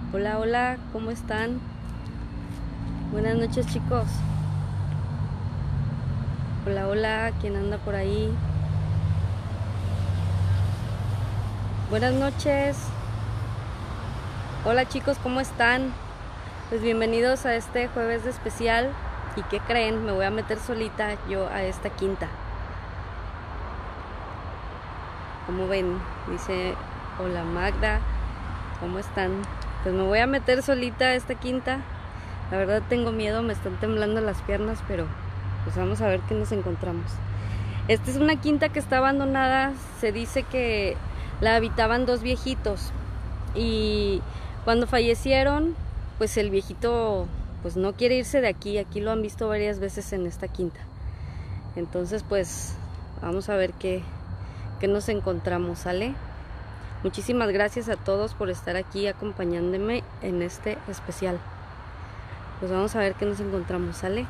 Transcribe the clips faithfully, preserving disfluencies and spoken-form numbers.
Hola, hola, ¿cómo están? Buenas noches, chicos. Hola, hola, ¿quién anda por ahí? Buenas noches. Hola, chicos, ¿cómo están? Pues bienvenidos a este jueves de especial. ¿Y qué creen? Me voy a meter solita yo a esta quinta. ¿Cómo ven? Dice, hola Magda, ¿cómo están? Pues me voy a meter solita a esta quinta. La verdad tengo miedo, me están temblando las piernas, pero pues vamos a ver qué nos encontramos. Esta es una quinta que está abandonada. Se dice que la habitaban dos viejitos y cuando fallecieron, pues el viejito pues no quiere irse de aquí. Aquí lo han visto varias veces en esta quinta. Entonces pues vamos a ver qué, qué nos encontramos, ¿sale? Muchísimas gracias a todos por estar aquí acompañándome en este especial. Pues vamos a ver qué nos encontramos, ¿sale?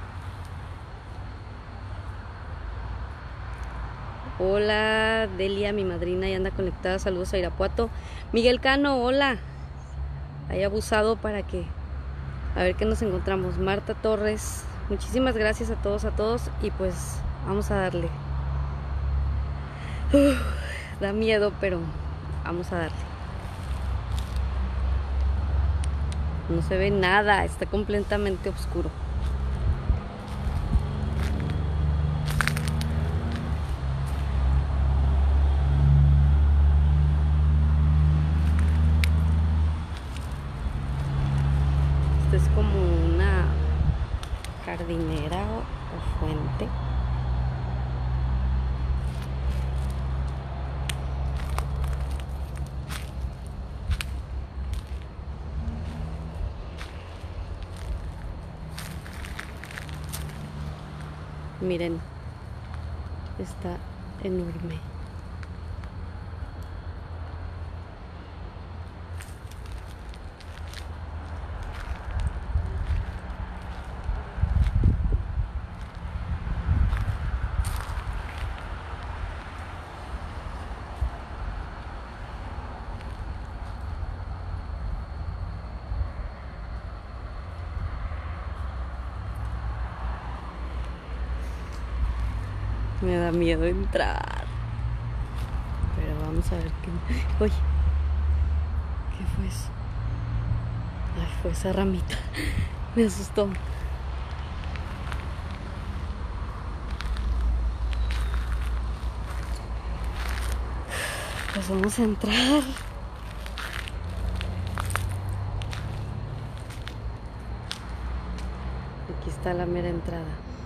Hola, Delia, mi madrina, ya anda conectada. Saludos a Irapuato. Miguel Cano, hola. Hay abusado para que... A ver qué nos encontramos. Marta Torres, muchísimas gracias a todos, a todos. Y pues vamos a darle. Uf, da miedo, pero vamos a darle. No se ve nada, está completamente oscuro. Esto es como una jardinera o, o fuente. Miren, está enorme. Me da miedo entrar. Pero vamos a ver qué... Oye, ¿qué fue eso? Ay, fue esa ramita. Me asustó. Pues vamos a entrar. Aquí está la mera entrada.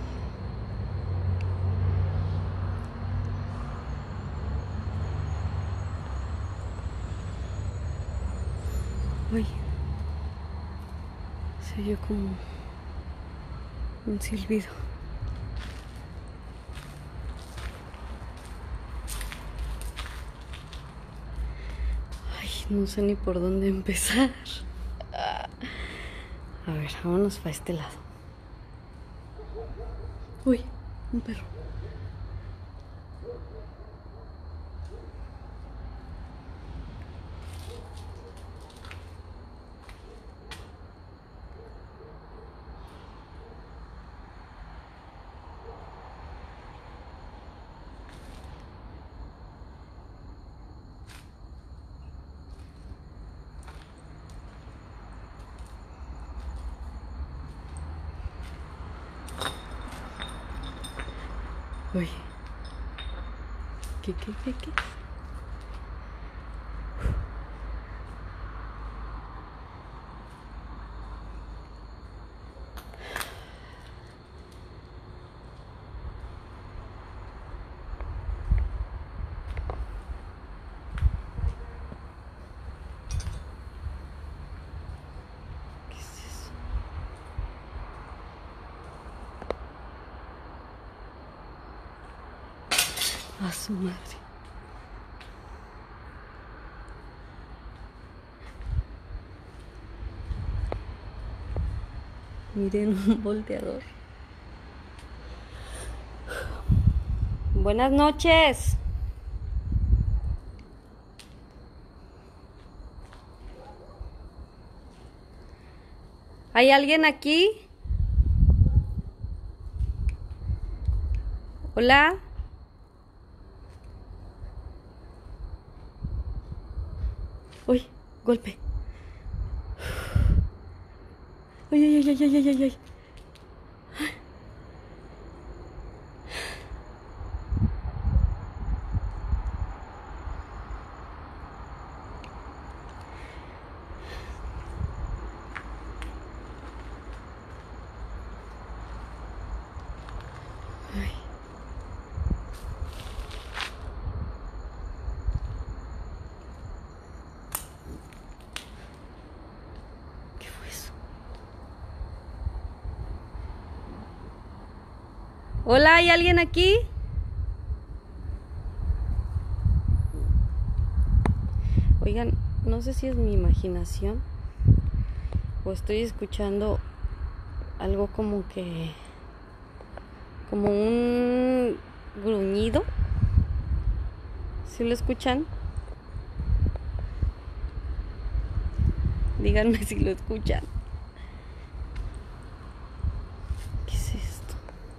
Uy, se oyó como un silbido. Ay, no sé ni por dónde empezar. A ver, vámonos para este lado. Uy, un perro. Uy. ¿Qué, qué, qué, qué? ¿Qué es eso? A su madre. Miren, un volteador. Buenas noches. ¿Hay alguien aquí? Hola. Uy, golpe. Ay, ay, ay, ay, ay, ay, ay. ¿Qué fue eso? Hola, ¿hay alguien aquí? Oigan, no sé si es mi imaginación o estoy escuchando algo como que... como un gruñido. ¿Sí lo escuchan? Díganme si lo escuchan. ¿Qué es esto?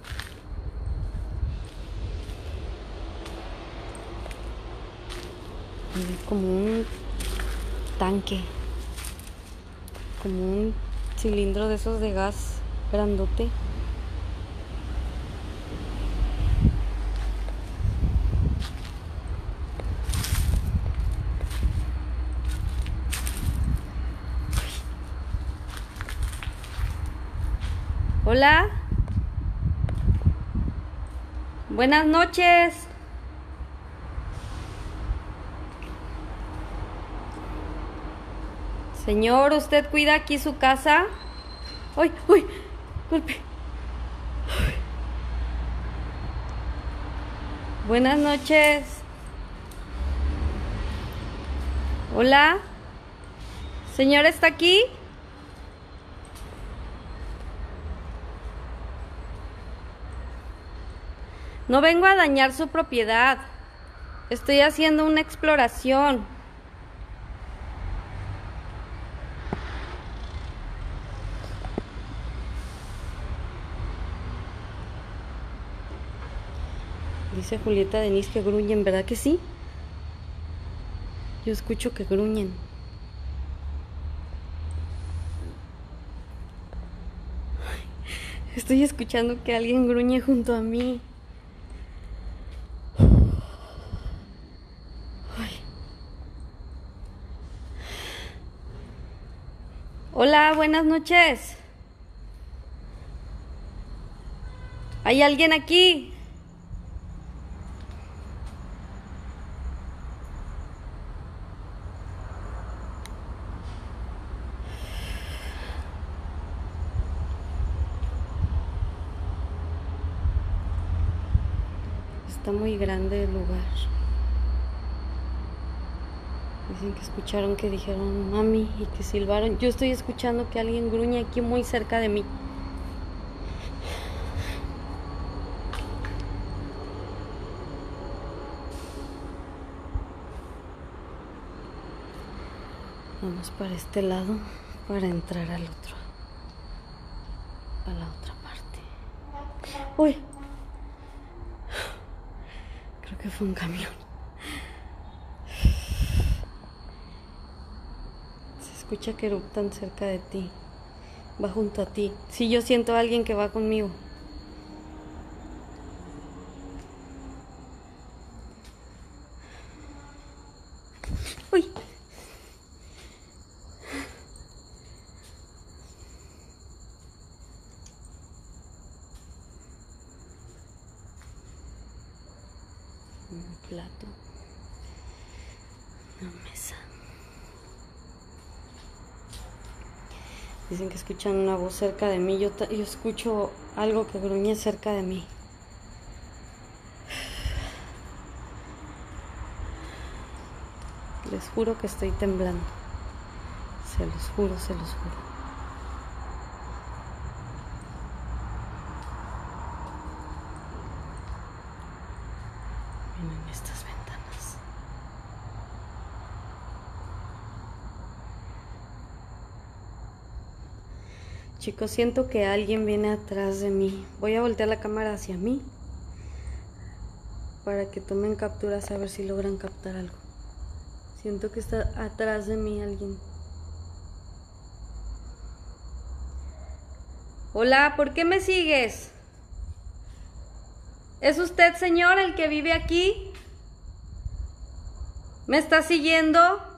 Es como un tanque, como un cilindro de esos de gas grandote. Hola. Buenas noches. Señor, ¿usted cuida aquí su casa? ¡Uy, uy! Golpe. Ay. Buenas noches. Hola. ¿Señor está aquí? No vengo a dañar su propiedad. Estoy haciendo una exploración. Dice Julieta Denise que gruñen, ¿verdad que sí? Yo escucho que gruñen. Estoy escuchando que alguien gruñe junto a mí. Ay. Hola, buenas noches. ¿Hay alguien aquí? Está muy grande el lugar. Dicen que escucharon que dijeron mami y que silbaron. Yo estoy escuchando que alguien gruñe aquí muy cerca de mí. Vamos para este lado para entrar al otro, a la otra parte. Uy, creo que fue un camión. Se escucha que eruptan cerca de ti, va junto a ti. Sí, yo siento a alguien que va conmigo. Uy. Un plato, una mesa. Dicen que escuchan una voz cerca de mí. Yo, yo escucho algo que gruñe cerca de mí. Les juro que estoy temblando. Se los juro, se los juro. Miren estas ventanas. Chicos, siento que alguien viene atrás de mí. Voy a voltear la cámara hacia mí para que tomen capturas a ver si logran captar algo. Siento que está atrás de mí alguien. Hola, ¿por qué me sigues? ¿Es usted, señor, el que vive aquí? ¿Me está siguiendo?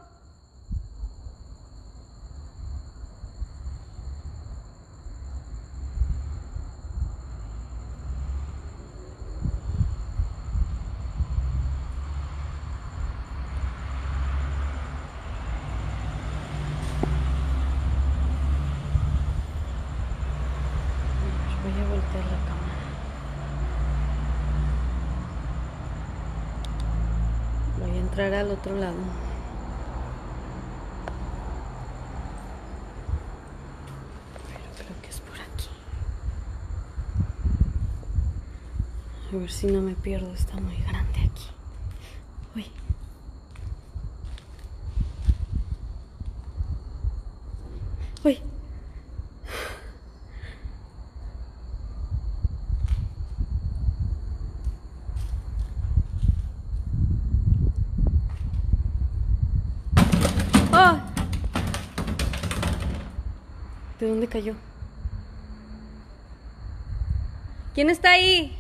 Voy a voltear la cámara. Voy a entrar al otro lado. Pero creo que es por aquí. A ver si no me pierdo, está muy grande aquí. Uy. Uy. ¡Oh! ¿De dónde cayó? ¿Quién está ahí?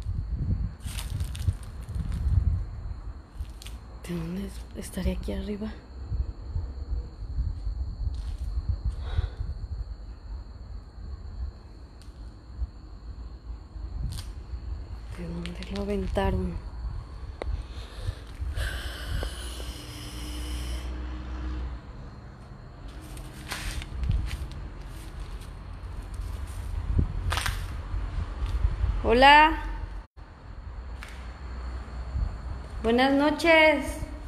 ¿De dónde estaré aquí arriba? ¿De dónde lo aventaron? Hola. Buenas noches.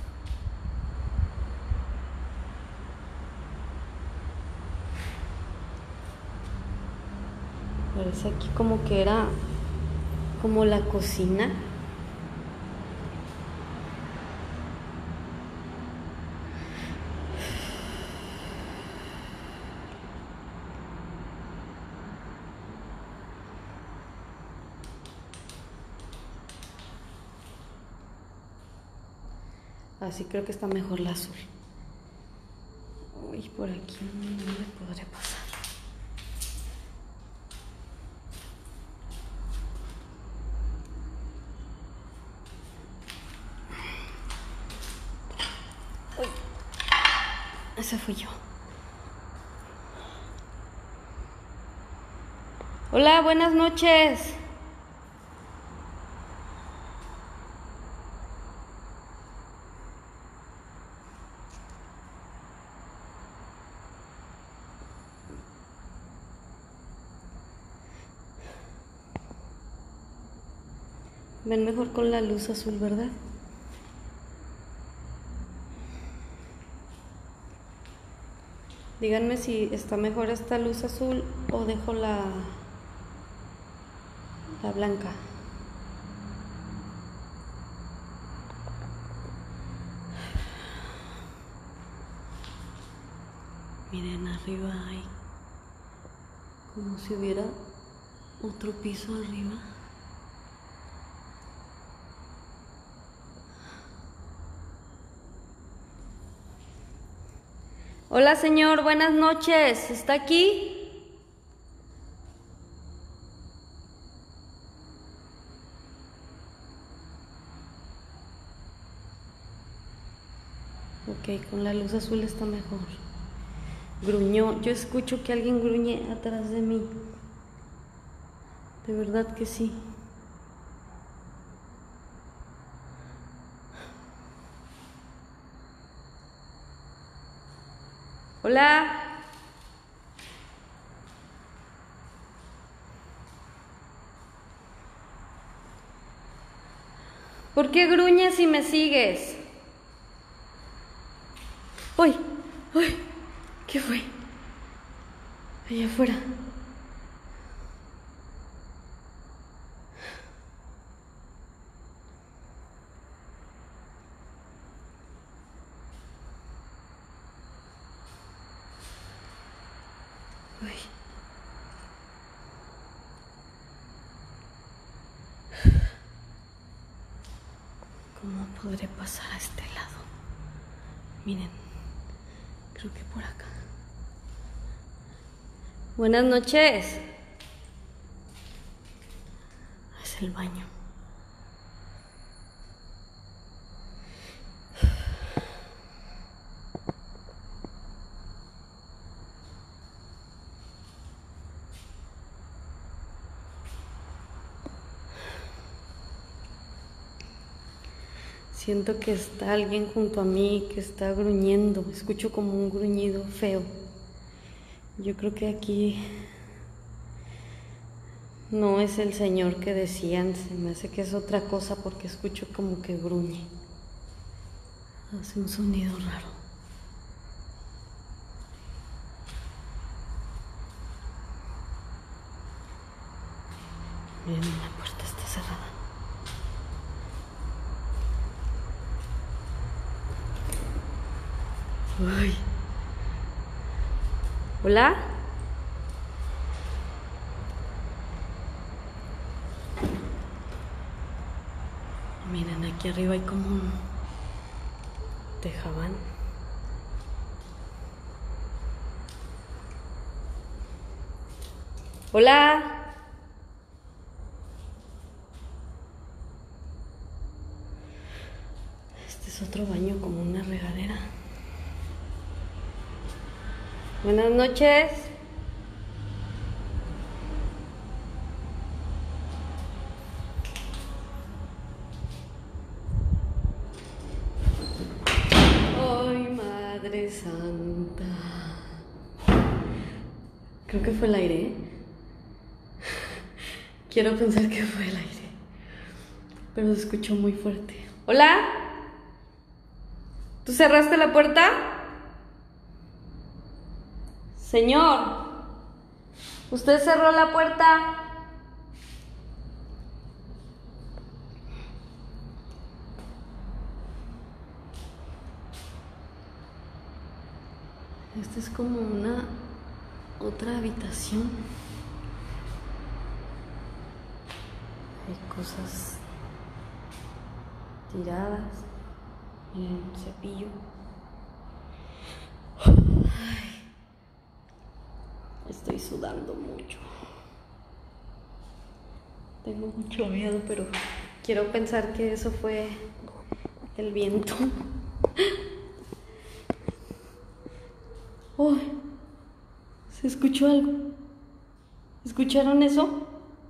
Parece aquí como que era como la cocina. Así creo que está mejor la azul. Uy, por aquí no le podré pasar. Uy, ese fui yo. Hola, buenas noches. Ven mejor con la luz azul, ¿verdad? Díganme si está mejor esta luz azul o dejo la, la blanca. Miren, arriba hay como si hubiera otro piso arriba. Hola, señor, buenas noches. ¿Está aquí? Ok, con la luz azul está mejor. Gruñó. Yo escucho que alguien gruñe atrás de mí. De verdad que sí. Hola. ¿Por qué gruñes si me sigues? ¡Uy! ¡Uy! ¿Qué fue? Allá afuera. Uy. ¿Cómo podré pasar a este lado? Miren, creo que por acá. Buenas noches. Es el baño. Siento que está alguien junto a mí, que está gruñendo. Escucho como un gruñido feo. Yo creo que aquí no es el señor que decían. Se me hace que es otra cosa porque escucho como que gruñe. Hace un sonido raro. Miren, la puerta está cerrada. Uy. ¿Hola? Miren, aquí arriba hay como un tejabán. ¿Hola? Este es otro baño, como una regadera. Buenas noches. Ay, Madre Santa. Creo que fue el aire, ¿eh? Quiero pensar que fue el aire, pero se escuchó muy fuerte. ¿Hola? ¿Tú cerraste la puerta? Señor, ¿usted cerró la puerta? Esta es como una otra habitación. Hay cosas tiradas. Miren, un cepillo. Ay, estoy sudando mucho. Tengo mucho miedo, pero quiero pensar que eso fue el viento. Oh, se escuchó algo. ¿Escucharon eso?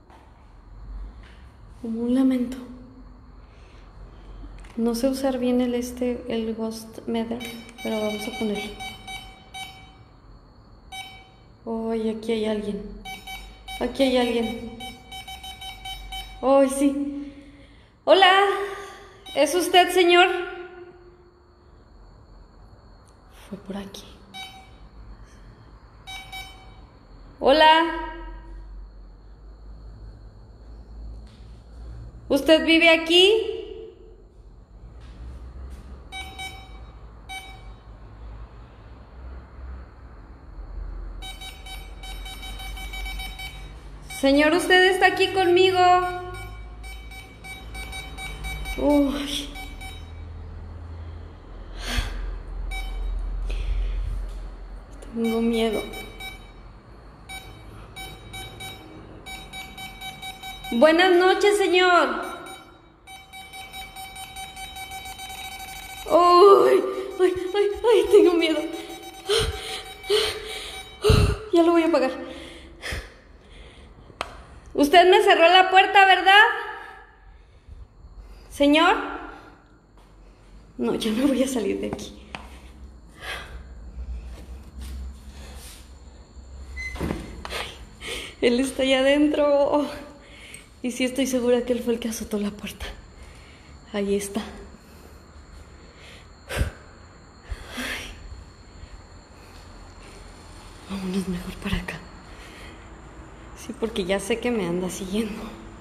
Como un lamento. No sé usar bien el este, el Ghost Meter, pero vamos a ponerlo. Oh, y aquí hay alguien. Aquí hay alguien. Oh, sí. Hola, ¿es usted, señor? Fue por aquí. Hola. ¿Usted vive aquí? Señor, ¿usted está aquí conmigo? Uy. Tengo miedo. Buenas noches, señor. Uy, ay, ay, ay, tengo miedo. Ya lo voy a apagar. Usted me cerró la puerta, ¿verdad? Señor. No, ya me voy a salir de aquí. Él está allá adentro. Y sí estoy segura que él fue el que azotó la puerta. Ahí está. Ay. Vámonos mejor para acá. Sí, porque ya sé que me anda siguiendo.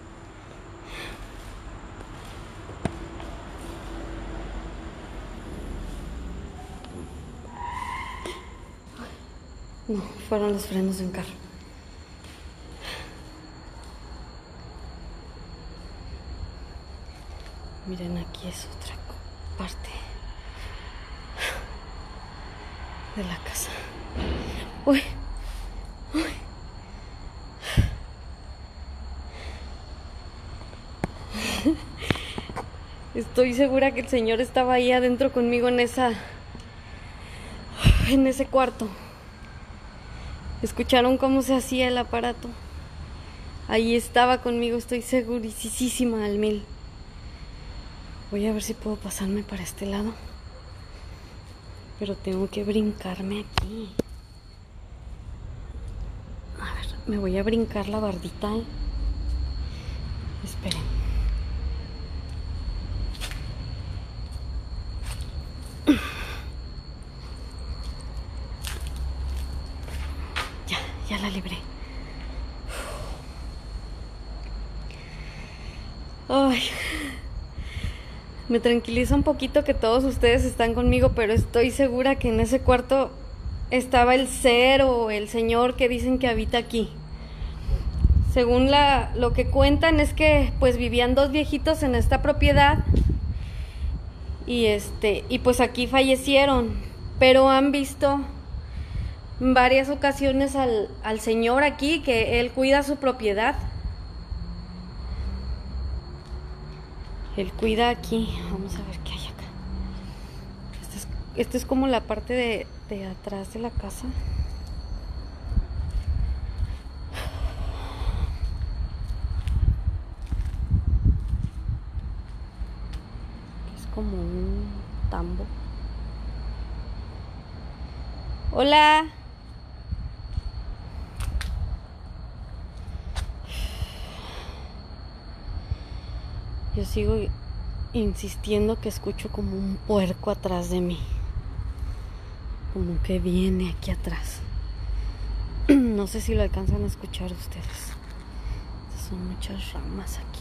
No, fueron los frenos de un carro. Miren, aquí es otra parte de la casa. Uy, uy. Estoy segura que el señor estaba ahí adentro conmigo en esa, en ese cuarto. ¿Escucharon cómo se hacía el aparato? Ahí estaba conmigo, estoy segurísima al mil. Voy a ver si puedo pasarme para este lado. Pero tengo que brincarme aquí. A ver, me voy a brincar la bardita, ¿eh? Esperen. Ya, ya la libré. Ay, me tranquiliza un poquito que todos ustedes están conmigo, pero estoy segura que en ese cuarto estaba el ser o el señor que dicen que habita aquí. Según la, lo que cuentan es que pues vivían dos viejitos en esta propiedad y este y pues aquí fallecieron, pero han visto en varias ocasiones al, al señor aquí, que él cuida su propiedad. Él cuida aquí. Vamos a ver qué hay acá. Esta es, este es como la parte de, de atrás de la casa. Es como un tambo. Hola. Yo sigo insistiendo que escucho como un puerco atrás de mí. Como que viene aquí atrás. No sé si lo alcanzan a escuchar ustedes. Son muchas ramas aquí.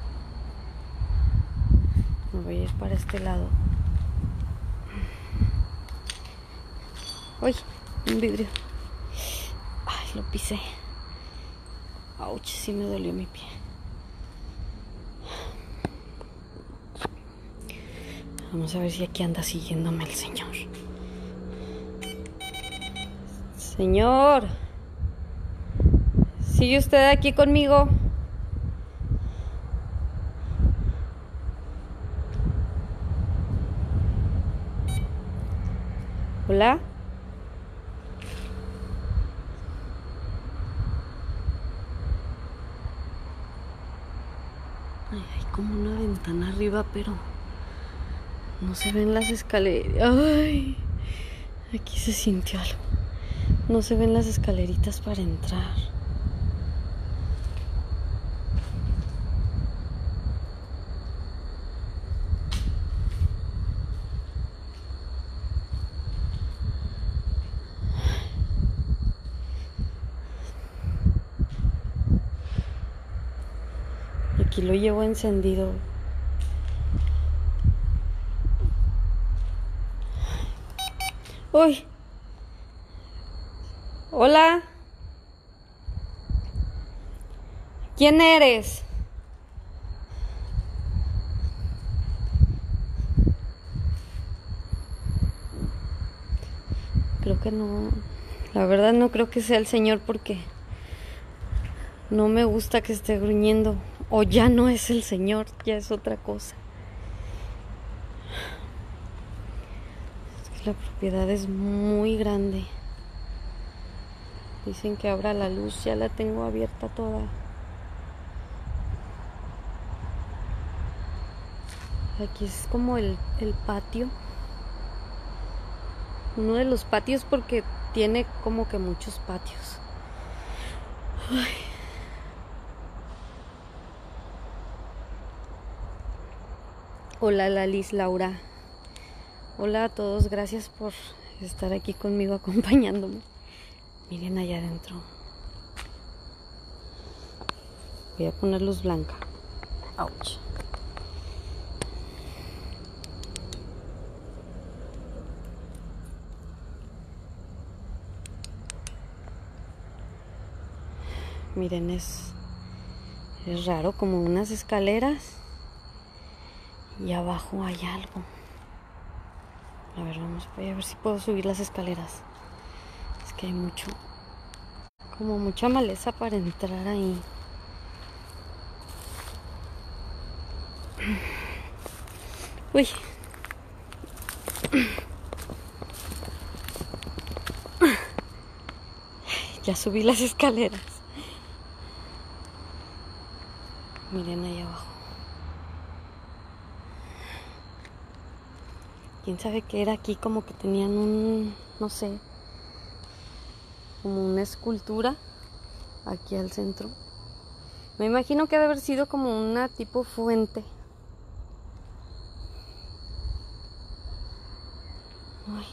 Me voy a ir para este lado. Uy, un vidrio. Ay, lo pisé. Ouch, sí me dolió mi pie. Vamos a ver si aquí anda siguiéndome el señor. Señor, ¿sigue usted aquí conmigo? ¿Hola? Ay, hay como una ventana arriba, pero no se ven las escaleras. Ay, aquí se sintió algo. No se ven las escaleritas para entrar. Aquí lo llevo encendido. Uy. Hola. ¿Quién eres? Creo que no. La verdad no creo que sea el señor porque no me gusta que esté gruñendo. O ya no es el señor, ya es otra cosa. Es que la propiedad es muy grande. Dicen que abra la luz, ya la tengo abierta toda. Aquí es como el, el patio. Uno de los patios porque tiene como que muchos patios. Ay. Hola, Lalis, Laura. Hola a todos, gracias por estar aquí conmigo acompañándome. Miren allá adentro. Voy a poner luz blanca. Ouch. Miren, es, es raro, como unas escaleras. Y abajo hay algo. A ver, vamos, voy a ver si puedo subir las escaleras. Es que hay mucho, como mucha maleza para entrar ahí. Uy. Ya subí las escaleras. Miren ahí abajo. Quién sabe qué era aquí, como que tenían un, no sé, como una escultura aquí al centro. Me imagino que debe haber sido como una tipo fuente. Ay,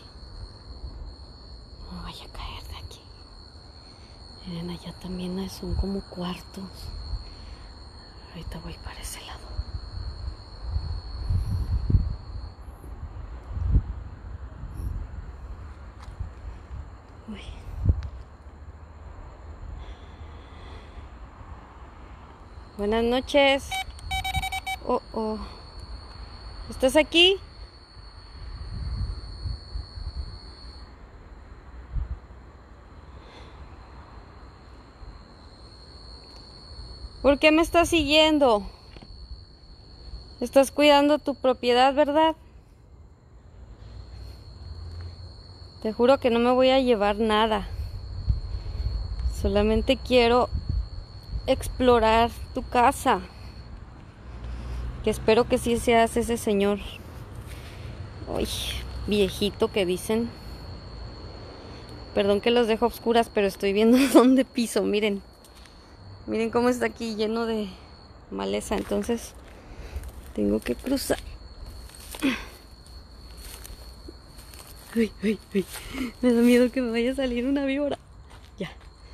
no vaya a caer de aquí. Miren, allá también son como cuartos. Ahorita voy para ese lado. Uy. Buenas noches. Oh, oh. ¿Estás aquí? ¿Por qué me estás siguiendo? Estás cuidando tu propiedad, ¿verdad? Te juro que no me voy a llevar nada. Solamente quiero explorar tu casa. Que espero que sí seas ese señor. Uy, viejito que dicen. Perdón que los dejo a oscuras, pero estoy viendo dónde piso. Miren. Miren cómo está aquí lleno de maleza. Entonces tengo que cruzar. Uy, uy, uy. Me da miedo que me vaya a salir una víbora. Ya.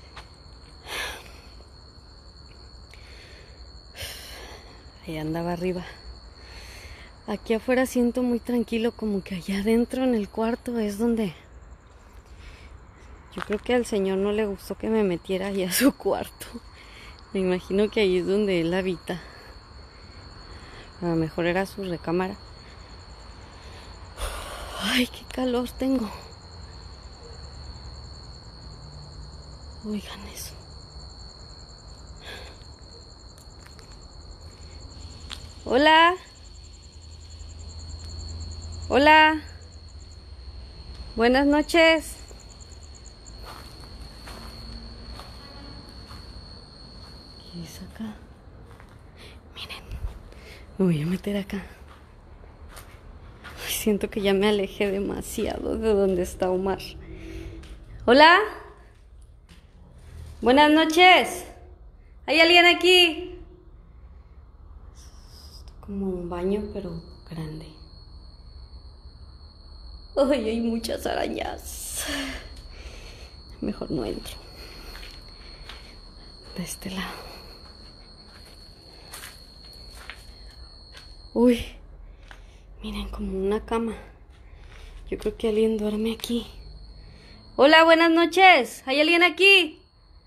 Ahí andaba arriba. Aquí afuera siento muy tranquilo, como que allá adentro en el cuarto es donde... Yo creo que al señor no le gustó que me metiera ahí a su cuarto. Me imagino que ahí es donde él habita. A lo mejor era su recámara. Ay, qué calor tengo. Oigan eso. Hola. Hola. Buenas noches. ¿Qué es acá? Miren. Me voy a meter acá. Ay, siento que ya me alejé demasiado de donde está Omar. Hola. Buenas noches. ¿Hay alguien aquí? Como un baño, pero grande. Ay, hay muchas arañas. Mejor no entro. De este lado. Uy, miren, como una cama. Yo creo que alguien duerme aquí. Hola, buenas noches. ¿Hay alguien aquí?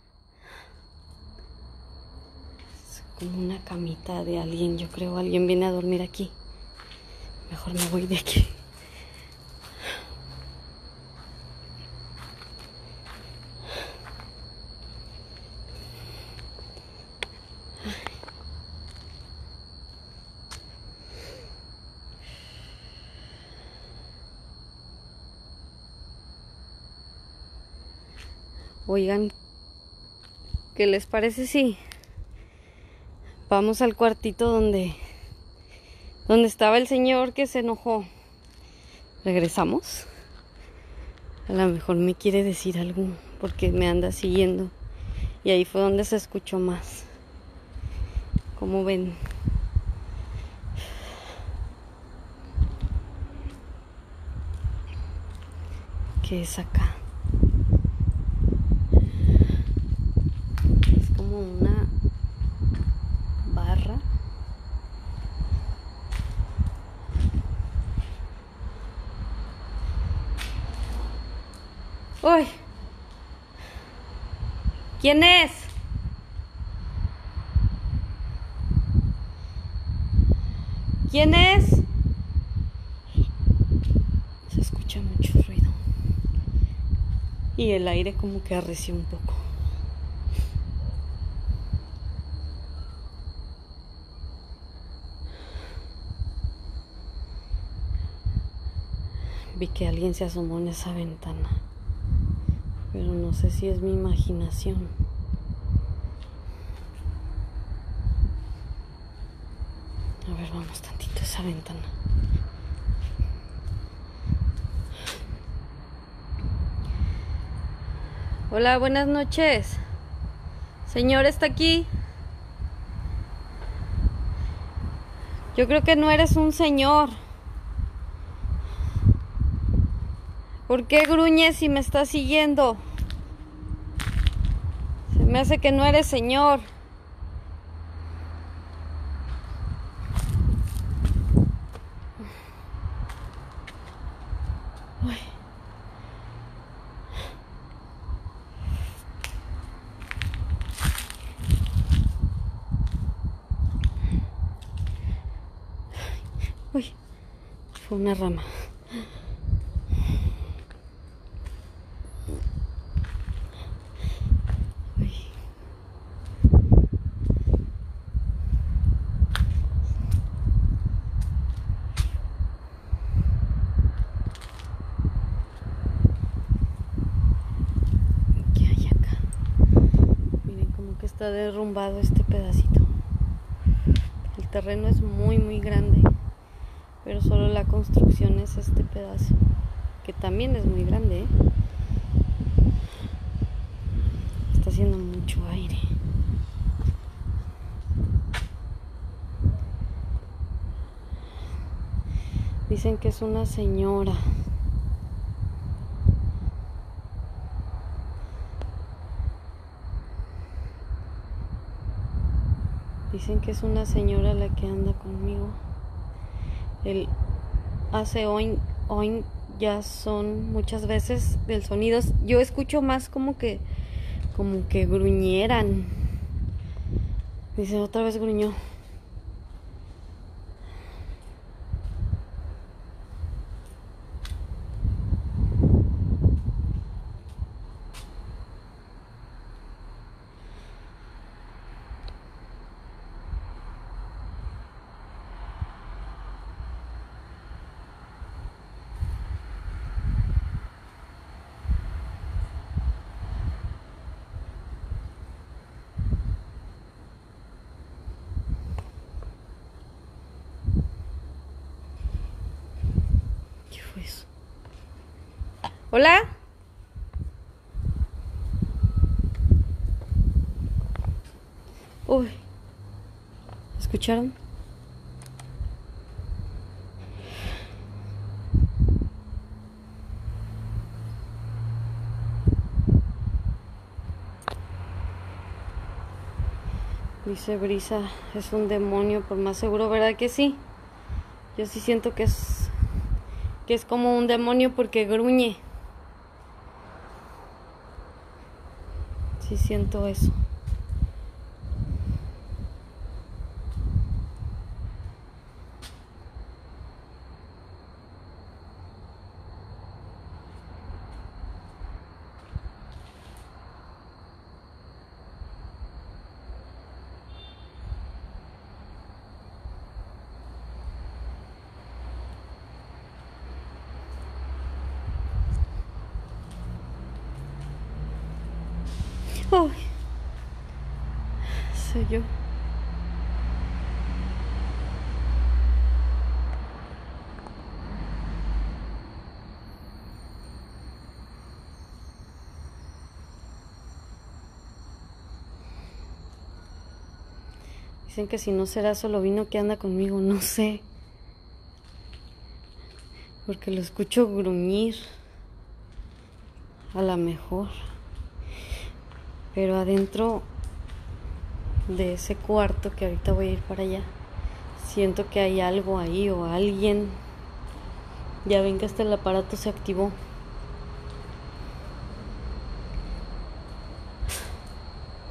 Es como una camita de alguien, yo creo. Alguien viene a dormir aquí. Mejor me voy de aquí. Oigan, ¿qué les parece si vamos al cuartito donde donde estaba el señor que se enojó? ¿Regresamos? A lo mejor me quiere decir algo porque me anda siguiendo. Y ahí fue donde se escuchó más. ¿Cómo ven? ¿Qué es acá? Es como una barra. ¡Uy! ¿Quién es? ¿Quién es? Se escucha mucho ruido. Y el aire como que arreció un poco. Vi que alguien se asomó en esa ventana. Pero no sé si es mi imaginación. A ver, vamos tantito a esa ventana. Hola, buenas noches. Señor, ¿está aquí? Yo creo que no eres un señor. ¿Por qué gruñes si me estás siguiendo? Se me hace que no eres señor. Uy. Uy, fue una rama. Uy. ¿Qué hay acá? Miren como que está derrumbado este pedacito. El terreno es muy muy grande, pero solo la construcción es este pedazo, que también es muy grande, ¿eh? Está haciendo mucho aire. Dicen que es una señora. Dicen que es una señora la que anda conmigo. El hace oin, oin ya son muchas veces del sonido. Yo escucho más como que como que gruñeran. Dice, otra vez gruñó. ¿Qué fue eso? ¿Hola? Uy. ¿Escucharon? Dice Brisa, es un demonio, por más seguro, ¿verdad que sí? Yo sí siento que es que es como un demonio porque gruñe. Sí siento eso. Uy, soy yo. Dicen que si no será solo vino que anda conmigo, no sé. Porque lo escucho gruñir. A lo mejor. Pero adentro de ese cuarto, que ahorita voy a ir para allá, siento que hay algo ahí o alguien. Ya ven que hasta el aparato se activó.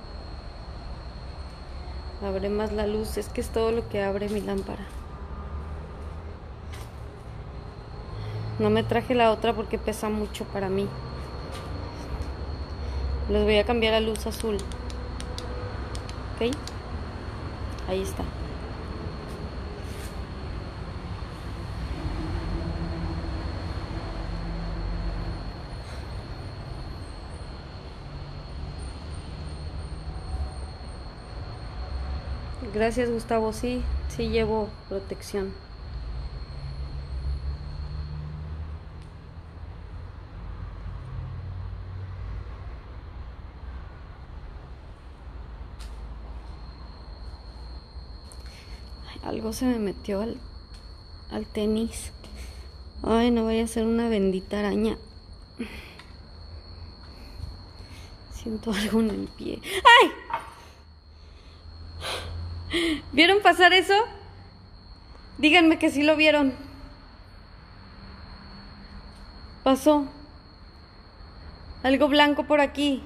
Abre más la luz, es que es todo lo que abre mi lámpara. No me traje la otra porque pesa mucho para mí. Les voy a cambiar a luz azul. ¿Ok? Ahí está. Gracias, Gustavo. Sí, sí llevo protección. Ay, algo se me metió al, al tenis. Ay, no vaya a ser una bendita araña. Siento algo en el pie. ¡Ay! ¿Vieron pasar eso? Díganme que sí lo vieron. Pasó algo blanco por aquí.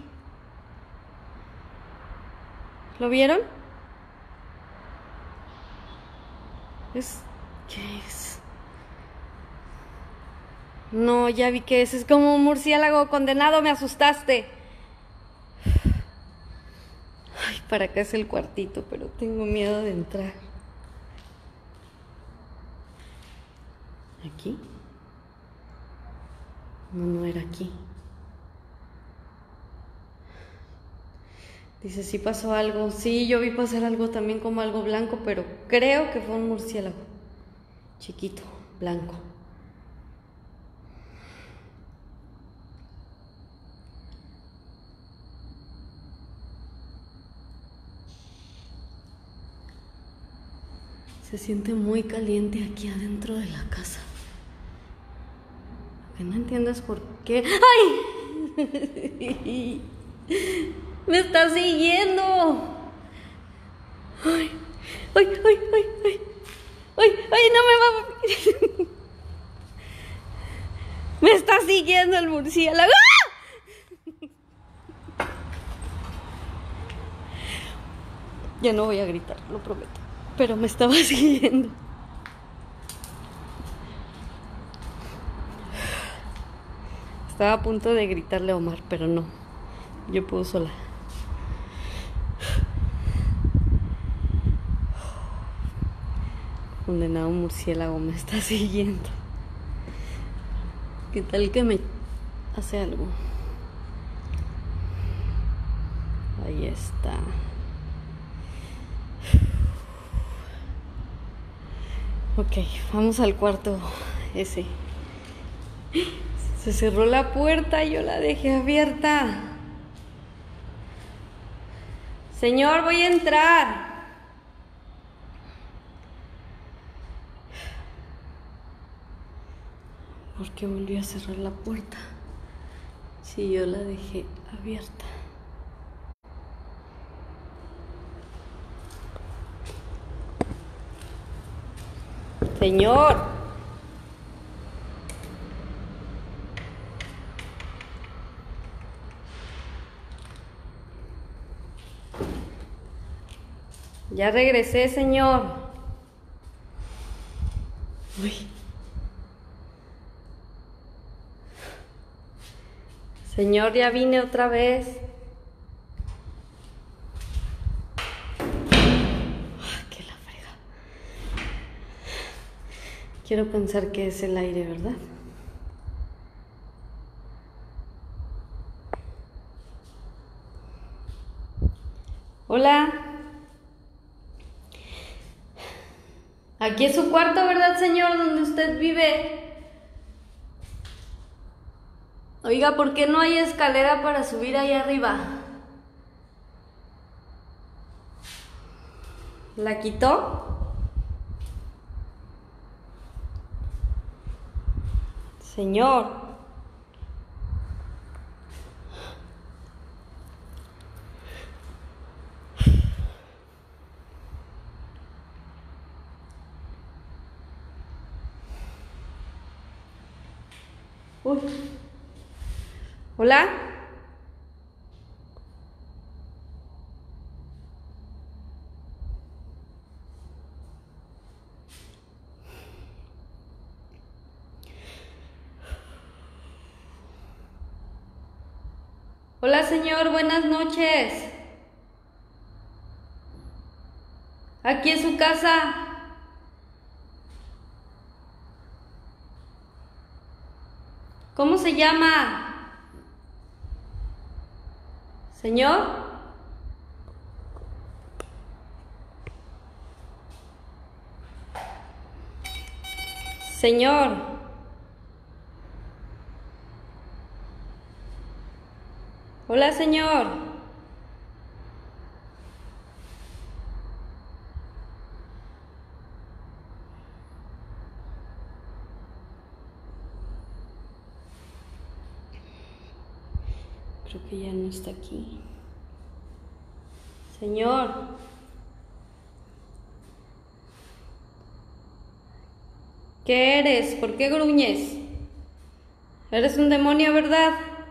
¿Lo vieron? Es... ¿Qué es? No, ya vi que es. Es como un murciélago condenado. Me asustaste. Ay, para acá es el cuartito, pero tengo miedo de entrar. ¿Aquí? No, no era aquí. Dice, sí pasó algo. Sí, yo vi pasar algo también como algo blanco, pero creo que fue un murciélago. Chiquito, blanco. Se siente muy caliente aquí adentro de la casa. Lo que no entiendo es por qué... ¡Ay! ¡Me está siguiendo! ¡Ay! ¡Ay, ay, ay, ay! ¡Ay, ay, no me va a... ¡Me está siguiendo el murciélago! ¡Ah! Ya no voy a gritar, lo prometo. Pero me estaba siguiendo. Estaba a punto de gritarle a Omar, pero no. Yo puedo sola. Condenado murciélago me está siguiendo. ¿Qué tal que me hace algo? Ahí está. Ok, vamos al cuarto ese. Se cerró la puerta y yo la dejé abierta. Señor, voy a entrar. ¿Por qué volví a cerrar la puerta si yo la dejé abierta? Señor. Ya regresé, señor. Uy. Señor, ya vine otra vez. Ah, qué la frega. Quiero pensar que es el aire, ¿verdad? Hola. Aquí es su cuarto, ¿verdad, señor? Donde usted vive. Oiga, ¿por qué no hay escalera para subir ahí arriba? ¿La quitó? Señor. Uy. ¿Hola? Hola, señor, buenas noches. Aquí es su casa. ¿Cómo se llama? ¿Señor? Señor. Hola, señor. Creo que ya no está aquí. Señor. ¿Qué eres? ¿Por qué gruñes? Eres un demonio, ¿verdad?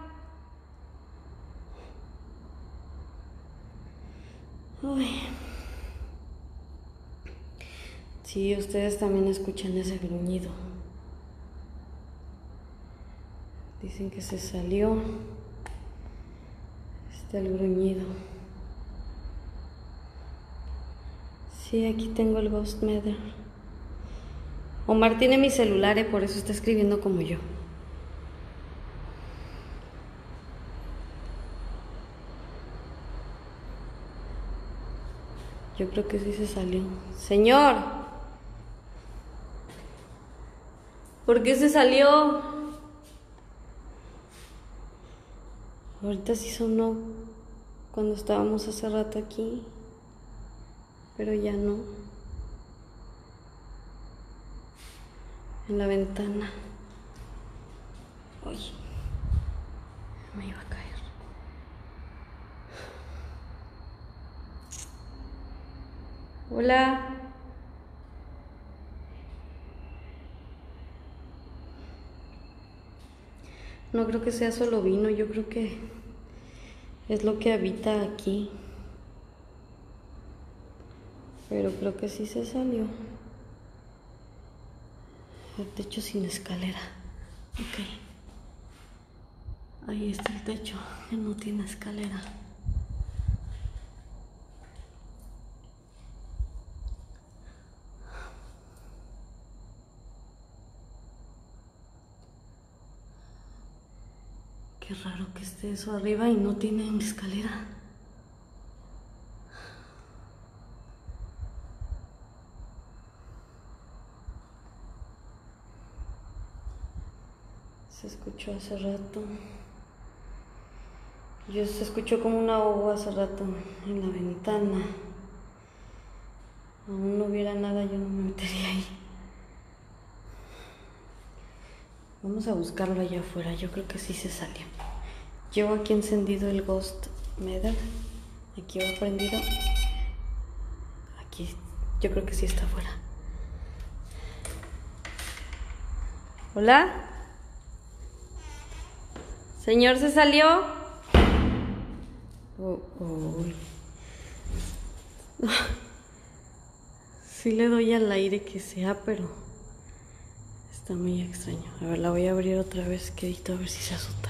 Uy. Sí, ustedes también escuchan ese gruñido. Dicen que se salió. Está el gruñido. Sí, aquí tengo el Ghost Mother. Omar tiene mi celular, ¿eh? Por eso está escribiendo como yo. Yo creo que sí se salió. Señor, ¿por qué se salió? Ahorita sí sonó cuando estábamos hace rato aquí, pero ya no. En la ventana. Uy, me iba a caer. Hola. No creo que sea solo vino, yo creo que es lo que habita aquí. Pero creo que sí se salió. El techo sin escalera. Ok. Ahí está el techo, que no tiene escalera. Qué raro que esté eso arriba y no tiene escalera. Se escuchó hace rato. Yo se escuchó como una ahogo hace rato en la ventana. Aún no hubiera nada, yo no me metería ahí. Vamos a buscarlo allá afuera, yo creo que sí se salió. Llevo aquí encendido el Ghost Mother. Aquí va prendido. Aquí, yo creo que sí está afuera. ¿Hola? ¿Señor, se salió? Oh, oh. Sí le doy al aire que sea, pero está muy extraño. A ver, la voy a abrir otra vez, quedito, a ver si se asusta.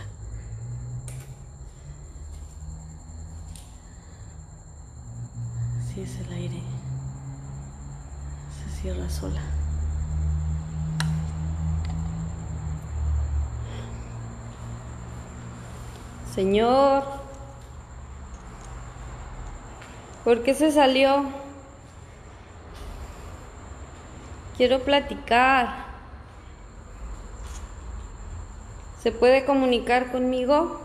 Sí, es el aire. Se cierra sola. Señor, ¿por qué se salió? Quiero platicar. ¿Se puede comunicar conmigo?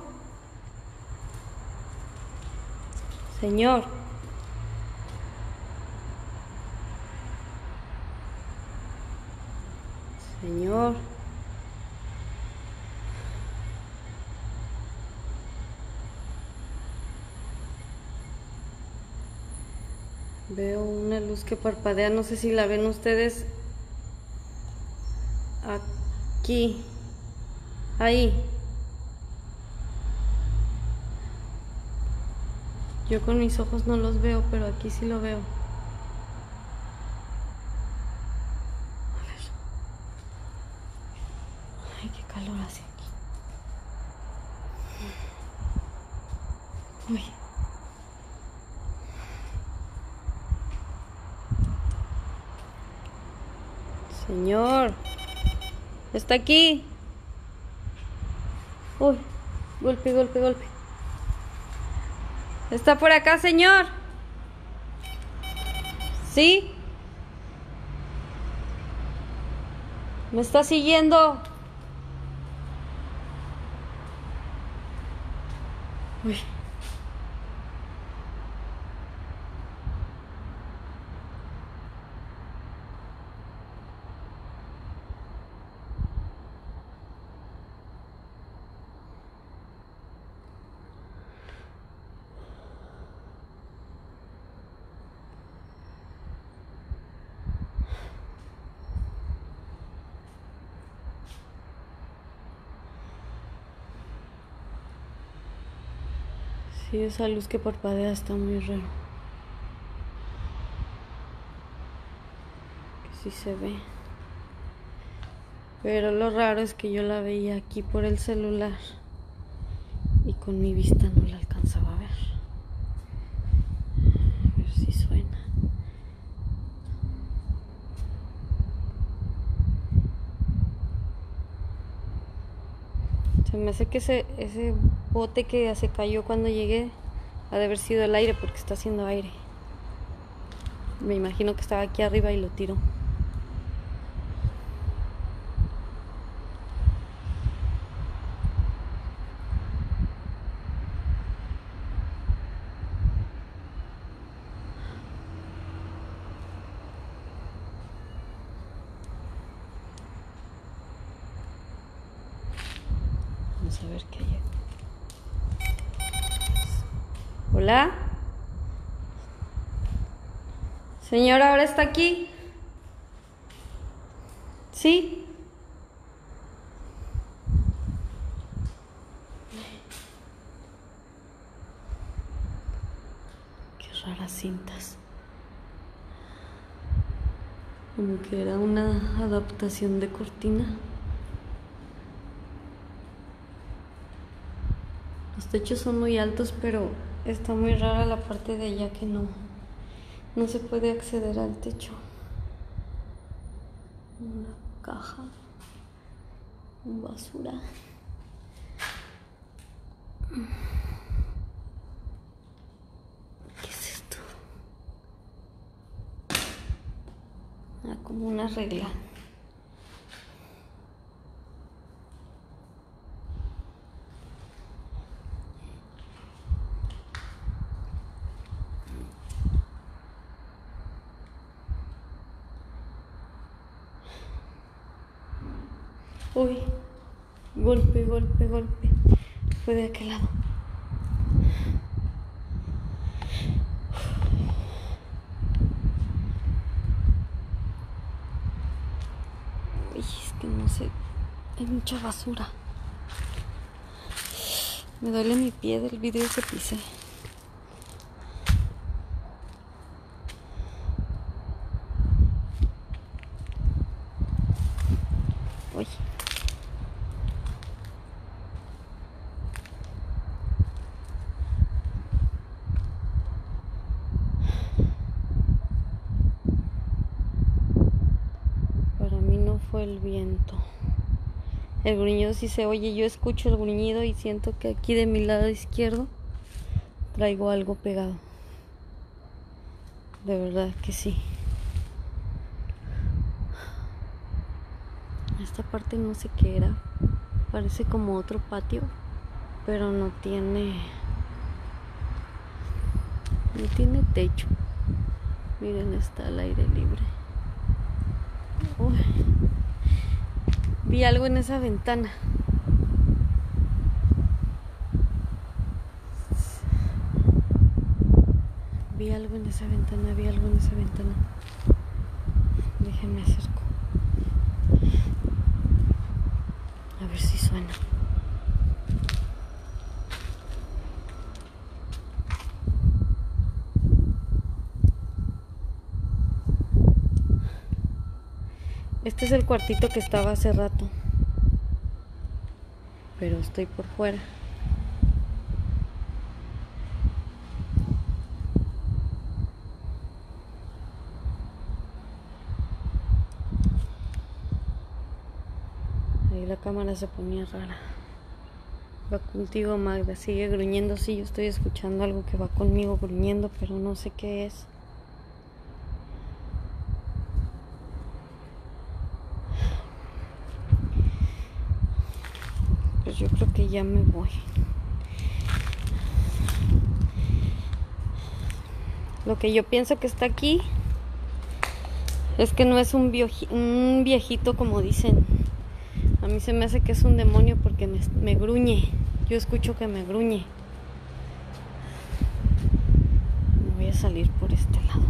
Señor. Señor. Veo una luz que parpadea, no sé si la ven ustedes. Aquí. Ahí. Yo con mis ojos no los veo, pero aquí sí lo veo. A ver. Ay, qué calor hace aquí. Uy. Señor, ¿está aquí? Uy, golpe, golpe, golpe. ¿Está por acá, señor? ¿Sí? ¿Me está siguiendo? Uy. Sí, esa luz que parpadea está muy raro. Que sí se ve. Pero lo raro es que yo la veía aquí por el celular y con mi vista no la alcanzaba a ver. A ver si suena. Se me hace que ese, ese bote que se cayó cuando llegué ha de haber sido el aire, porque está haciendo aire. Me imagino que estaba aquí arriba y lo tiró. Vamos a ver qué hay. Hola. Señora, ¿ahora está aquí? ¿Sí? Qué raras cintas. Como que era una adaptación de cortina. Los techos son muy altos, pero está muy rara la parte de allá que no, no se puede acceder al techo. Una caja, basura. ¿Qué es esto? Ah, como una regla. Uy, golpe, golpe, golpe. Fue de aquel lado. Uy, es que no sé. Hay mucha basura. Me duele mi pie del vidrio que pisé. Uy. Para mí no fue el viento. El gruñido sí se oye. Yo escucho el gruñido y siento que aquí de mi lado izquierdo traigo algo pegado. De verdad que sí. Esta parte no sé qué era. Parece como otro patio, pero no tiene no tiene techo. Miren, está al aire libre. Uy. Vi algo en esa ventana. Vi algo en esa ventana, vi algo en esa ventana. Déjenme acerco. A ver si suena. Este es el cuartito que estaba hace rato, pero estoy por fuera. Ahí la cámara se ponía rara. Va contigo, Magda. Sigue gruñendo. Sí, yo estoy escuchando algo que va conmigo gruñendo, pero no sé qué es. Pues yo creo que ya me voy. Lo que yo pienso que está aquí es que no es un, un viejito como dicen. A mí se me hace que es un demonio porque me, me gruñe. Yo escucho que me gruñe. Me voy a salir por este lado.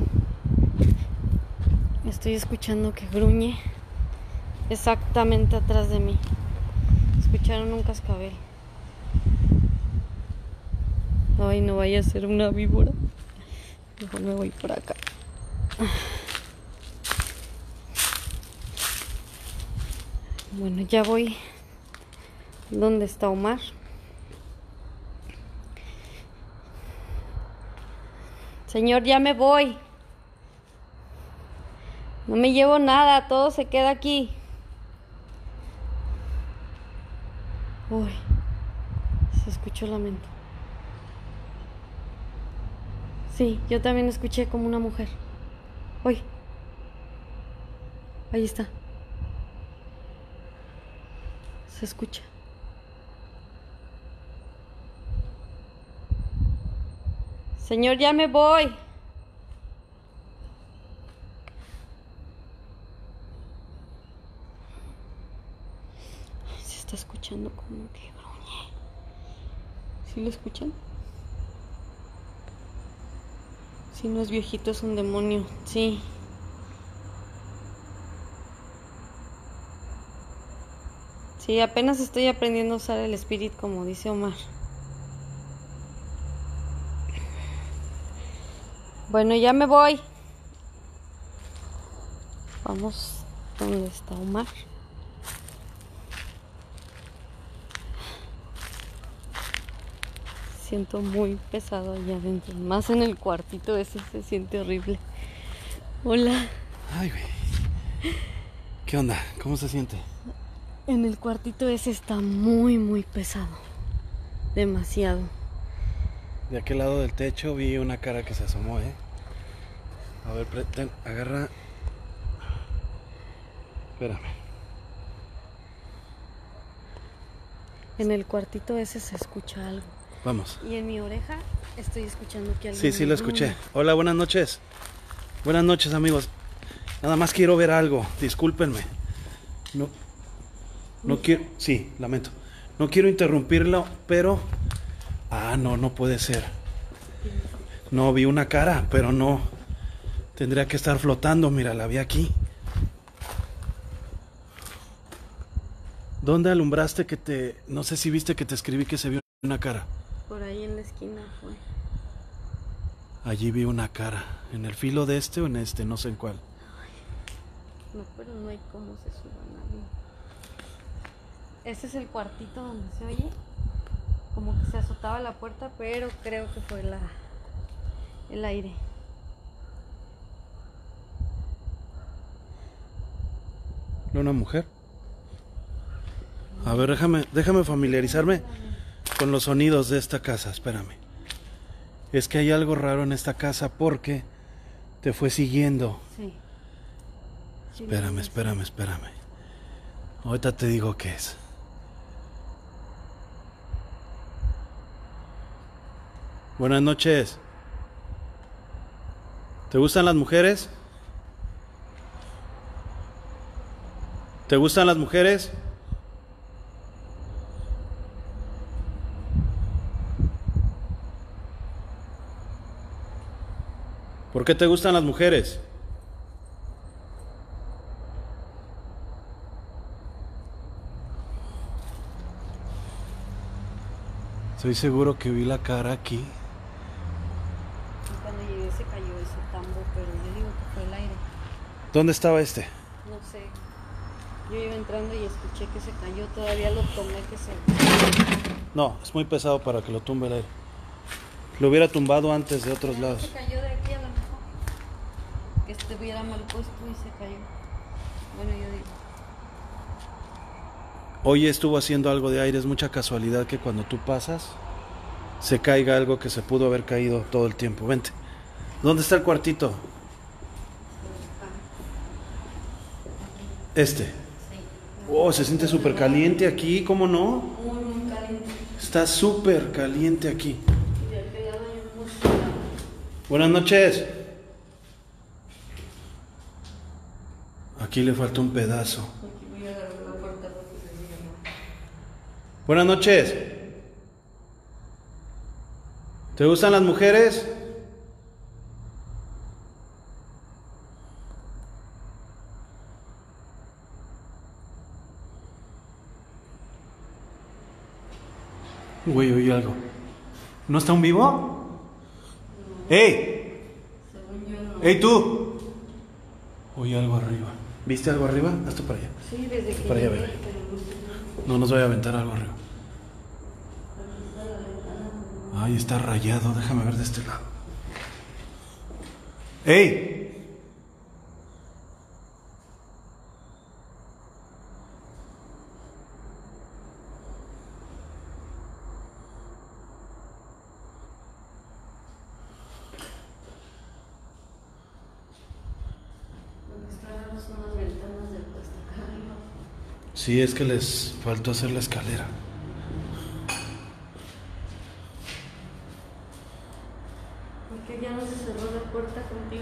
Estoy escuchando que gruñe exactamente atrás de mí. Escucharon un cascabel. Ay, no vaya a ser una víbora. Mejor me voy por acá. Bueno, ya voy. ¿Dónde está Omar? Señor, ya me voy. No me llevo nada, todo se queda aquí. Uy, se escuchó el lamento. Sí, yo también escuché como una mujer. Uy, ahí está. Se escucha. Señor, ya me voy. Se está escuchando como que gruñe. ¿Sí lo escuchan? Si no es viejito, es un demonio. Sí. Sí, apenas estoy aprendiendo a usar el Spirit, como dice Omar. Bueno, ya me voy. Vamos donde está Omar. Siento muy pesado allá adentro. Más en el cuartito ese se siente horrible. Hola. Ay, güey. ¿Qué onda? ¿Cómo se siente? En el cuartito ese está muy, muy pesado. Demasiado. De aquel lado del techo vi una cara que se asomó, ¿eh? A ver, ten, agarra. Espérame. En el cuartito ese se escucha algo. Vamos. Y en mi oreja estoy escuchando que alguien... Sí, sí, lo escuché. Hola, buenas noches. Buenas noches, amigos. Nada más quiero ver algo. Discúlpenme. No, no quiero... Sí, lamento. No quiero interrumpirlo, pero... Ah, no, no puede ser. No, vi una cara, pero no. Tendría que estar flotando. Mira, la vi aquí. ¿Dónde alumbraste que te... No sé si viste que te escribí que se vio una cara? Por ahí en la esquina fue. Allí vi una cara. ¿En el filo de este o en este? No sé en cuál. No, pero no hay cómo se suba nadie. Ese es el cuartito donde se oye. Como que se azotaba la puerta, pero creo que fue la, el aire. ¿Una mujer? A ver, déjame, déjame familiarizarme con los sonidos de esta casa. Espérame. Es que hay algo raro en esta casa porque te fue siguiendo. Sí. Espérame, espérame, espérame. Ahorita te digo qué es. Buenas noches. ¿Te gustan las mujeres? ¿Te gustan las mujeres? ¿Por qué te gustan las mujeres? Estoy seguro que vi la cara aquí. Y cuando llegué se cayó ese tambo, pero yo digo que fue el aire. ¿Dónde estaba este? No sé. Yo iba entrando y escuché que se cayó. Todavía lo tomé que se... No, es muy pesado para que lo tumbe el aire. Lo hubiera tumbado antes de otros lados. Se cayó de aquí a lo mejor. Que estuviera mal puesto y se cayó. Bueno, yo digo. Hoy estuvo haciendo algo de aire. Es mucha casualidad que cuando tú pasas se caiga algo que se pudo haber caído todo el tiempo. Vente. ¿Dónde está el cuartito? Este. Oh, se siente súper caliente aquí, ¿cómo no? Muy, muy caliente. Está súper caliente aquí. Buenas noches. Aquí le falta un pedazo. Buenas noches. ¿Te gustan las mujeres? Güey, oí algo. ¿No está un vivo? ¡Ey! ¡Ey, tú! Oí algo arriba. ¿Viste algo arriba? Hazte para allá. Sí, desde que... Para allá, bebé. No nos vaya a aventar algo arriba. Ay, está rayado. Déjame ver de este lado. ¡Ey! Sí, es que les faltó hacer la escalera. ¿Por qué ya no se cerró la puerta contigo?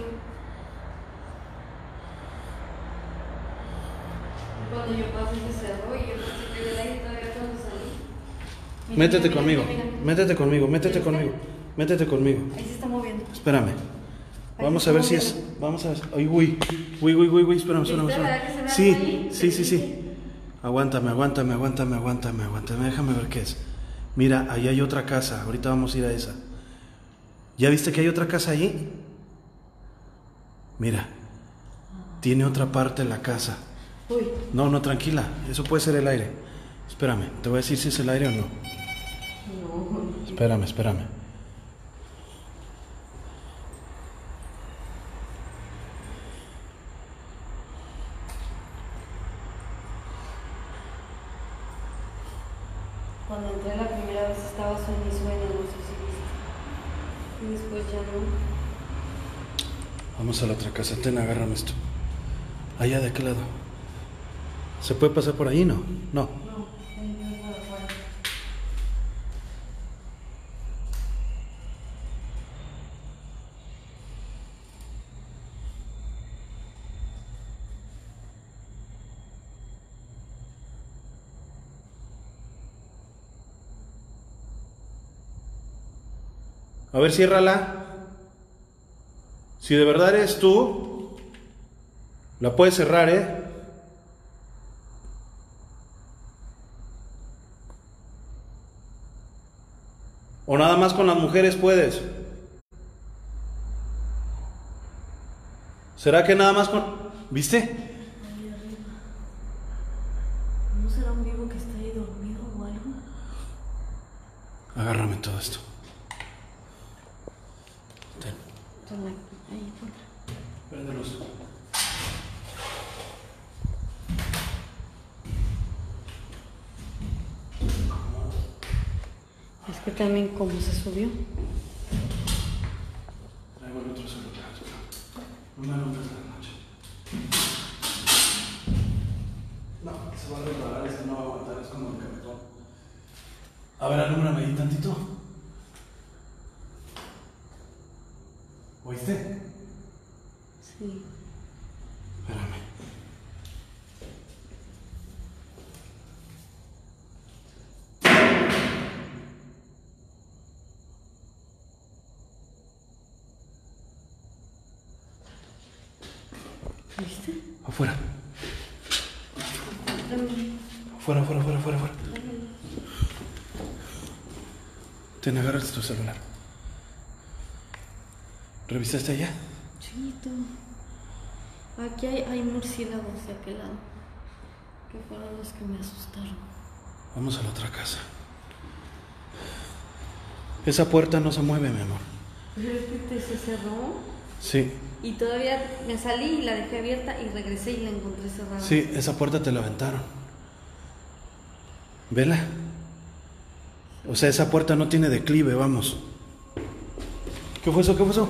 Cuando yo pasé se cerró y yo pensé que era ahí todavía cuando salí. Mira, Métete mira, conmigo, mira, mira. métete conmigo, métete conmigo, métete conmigo. Ahí se está moviendo. Espérame. Ahí Vamos se a ver está si es. moviendo. Vamos a ver. Ay, uy, uy, uy, uy, uy, espérame, espérame, ¿Viste, verdad, que espérame. se ve algo Sí, ahí? sí, sí, sí. Aguántame, aguántame, aguántame, aguántame, aguántame. Déjame ver qué es. Mira, ahí hay otra casa. Ahorita vamos a ir a esa. ¿Ya viste que hay otra casa allí? Mira, tiene otra parte la casa. Uy, No, no, tranquila. Eso puede ser el aire. Espérame, te voy a decir si es el aire o no. no. Espérame, espérame. Cuando entré la primera vez estaba sueño y sueño, no sé si viste. Y después ya no. Vamos a la otra casa. Ten, agárrame esto. Allá de qué lado. ¿Se puede pasar por ahí? No. No. No, ahí no es para afuera. A ver, ciérrala. Si de verdad eres tú, la puedes cerrar, ¿eh? O nada más con las mujeres puedes. ¿Será que nada más con... ¿Viste? Ahí arriba. ¿No será un vivo que está ahí dormido o algo? Agárrame todo esto. Ten. Toma, ahí, ponla. Prende luz. Es que también cómo se subió. Traigo el otro celular. No me alumbres la noche. No, se va a reparar, este no va a aguantar, es como el cartón. A ver, alúmbrame ahí tantito. ¿Oíste? Sí. Espérame. ¿Viste? Afuera. Dame. Afuera, afuera, afuera, afuera, afuera. Ten, agarras tu celular. ¿Revisaste allá? Chiquito. Aquí hay, hay murciélagos de aquel lado. Que fueron los que me asustaron. Vamos a la otra casa. Esa puerta no se mueve, mi amor. Pero es que te- se cerró. Sí, Y todavía me salí y la dejé abierta y regresé y la encontré cerrada. sí, esa puerta te la aventaron. Vela. O sea, esa puerta no tiene declive, vamos. ¿Qué fue eso? ¿Qué fue eso?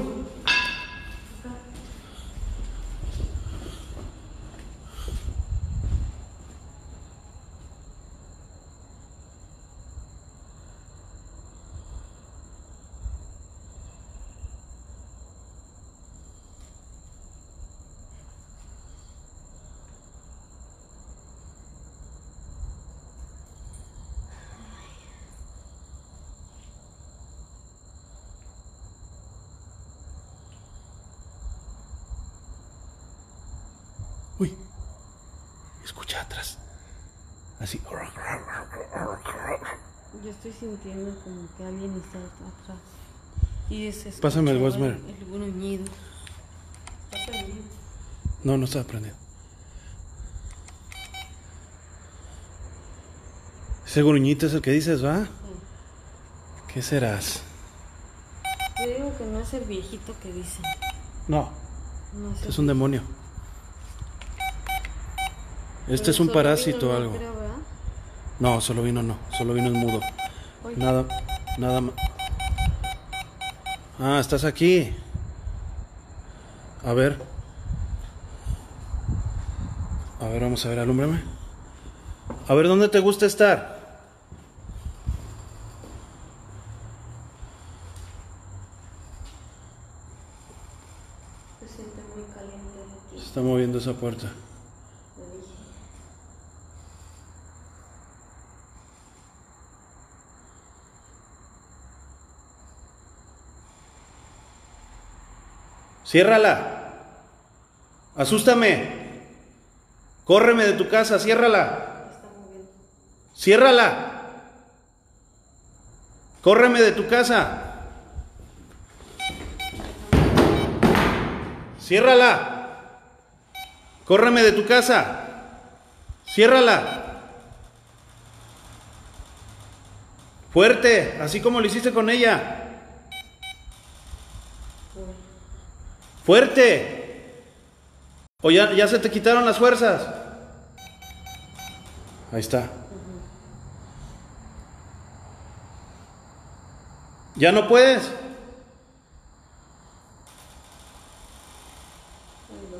Uy, escucha atrás. Así. Yo estoy sintiendo como que alguien está atrás. Y es Pásame el Gosmer. El gruñido. ¿Está prendido? No, no está prendido. Ese gruñito es el que dices, ¿va? Sí. ¿Qué serás? Yo digo que no es el viejito que dicen. No, No este el es un demonio. Este Pero es un solo parásito vino, o no algo. creo, ¿verdad? No, solo vino no, solo vino es mudo. Oye. Nada, nada más. Ah, estás aquí. A ver. A ver, vamos a ver, alúmbrame. A ver, ¿dónde te gusta estar? Se siente muy caliente aquí. Se está moviendo esa puerta. Le dije. Ciérrala. Asústame. Córreme de tu casa, ciérrala. Está moviendo. Ciérrala. Córreme de tu casa. Ciérrala. Córreme de tu casa. Ciérrala. Fuerte, así como lo hiciste con ella. Fuerte. ¿O ya, ya se te quitaron las fuerzas? Ahí está. ¿Ya no puedes? Ahí va.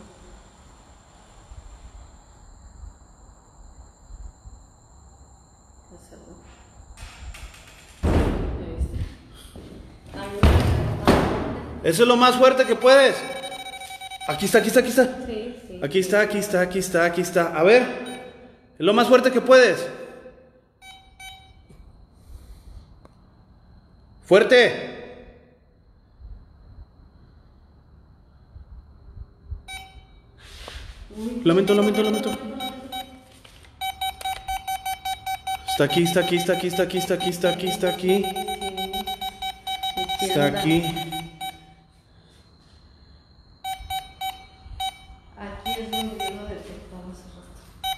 Ya cerró. Ya viste. Ay, no. Eso es lo más fuerte que puedes. Aquí está, aquí está, aquí está. Sí, sí. Aquí está, aquí está, aquí está, aquí está. A ver, es lo más fuerte que puedes. Fuerte. Lamento, lamento, lamento. Está aquí, está aquí, está aquí, está aquí, está aquí, está aquí, está aquí. Está aquí. Aquí es donde yo lo detectaba hace rato.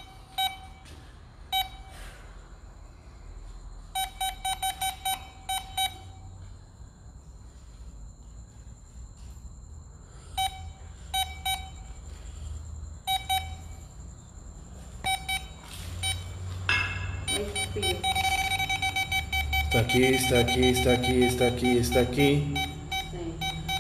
Ahí pillo. Está aquí, está aquí, está aquí, está aquí, está aquí. Sí.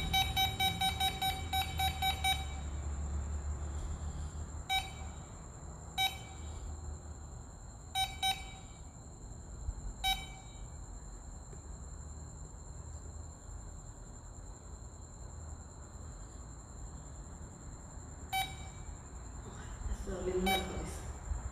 Me está doliendo la cabeza.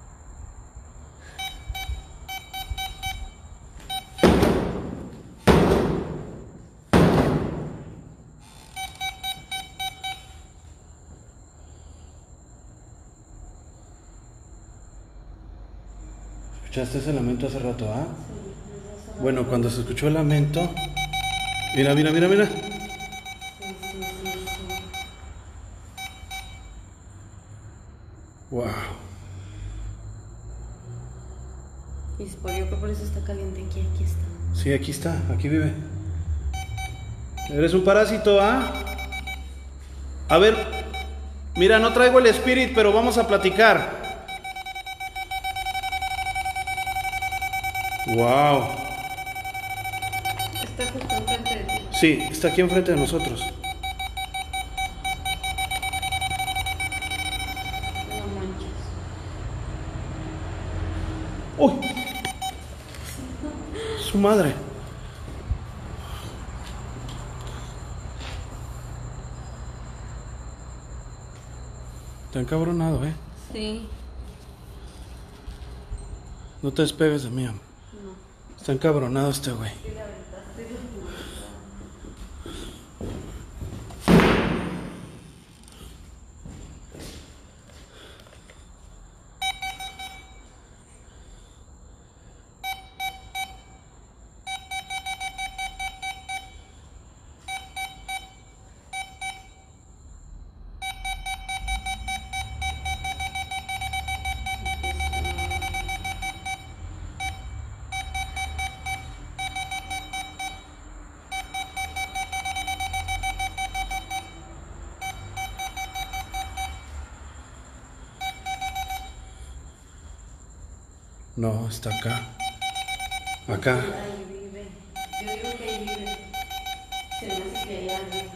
¿Escuchaste ese lamento hace rato, ah? Bueno, cuando se escuchó el lamento. Mira, mira, mira, mira. Sí, sí, sí, sí. Wow. Y por yo creo que por eso está caliente aquí, aquí está. Sí, aquí está, aquí vive. Eres un parásito, ¿ah? A ver, mira, no traigo el espíritu, pero vamos a platicar. Wow. Está justo enfrente de ti. Sí, está aquí enfrente de nosotros. No manches. ¡Uy! Su madre. Está encabronado, ¿eh? Sí. No te despegues de mí, amor. No. Está encabronado este güey. No, está acá. Acá. Ahí vive. Yo digo que ahí vive. Se me hace que allá vive.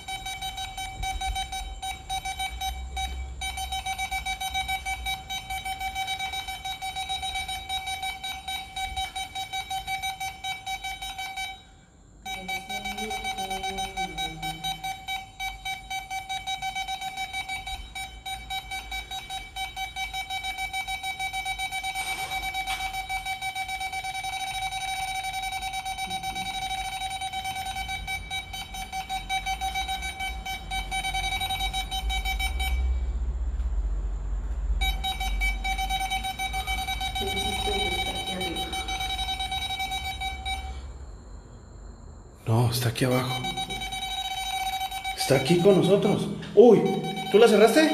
No, está aquí abajo. Está aquí con nosotros. Uy, ¿tú la cerraste?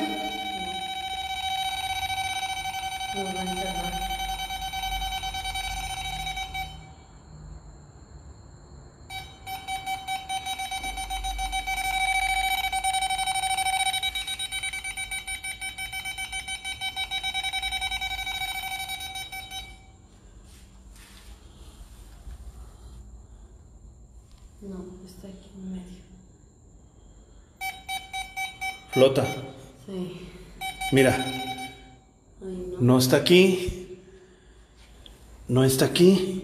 No va a encerrar. No, está aquí en medio. Flota. Sí. Mira, Ay, no. no está aquí. No está aquí.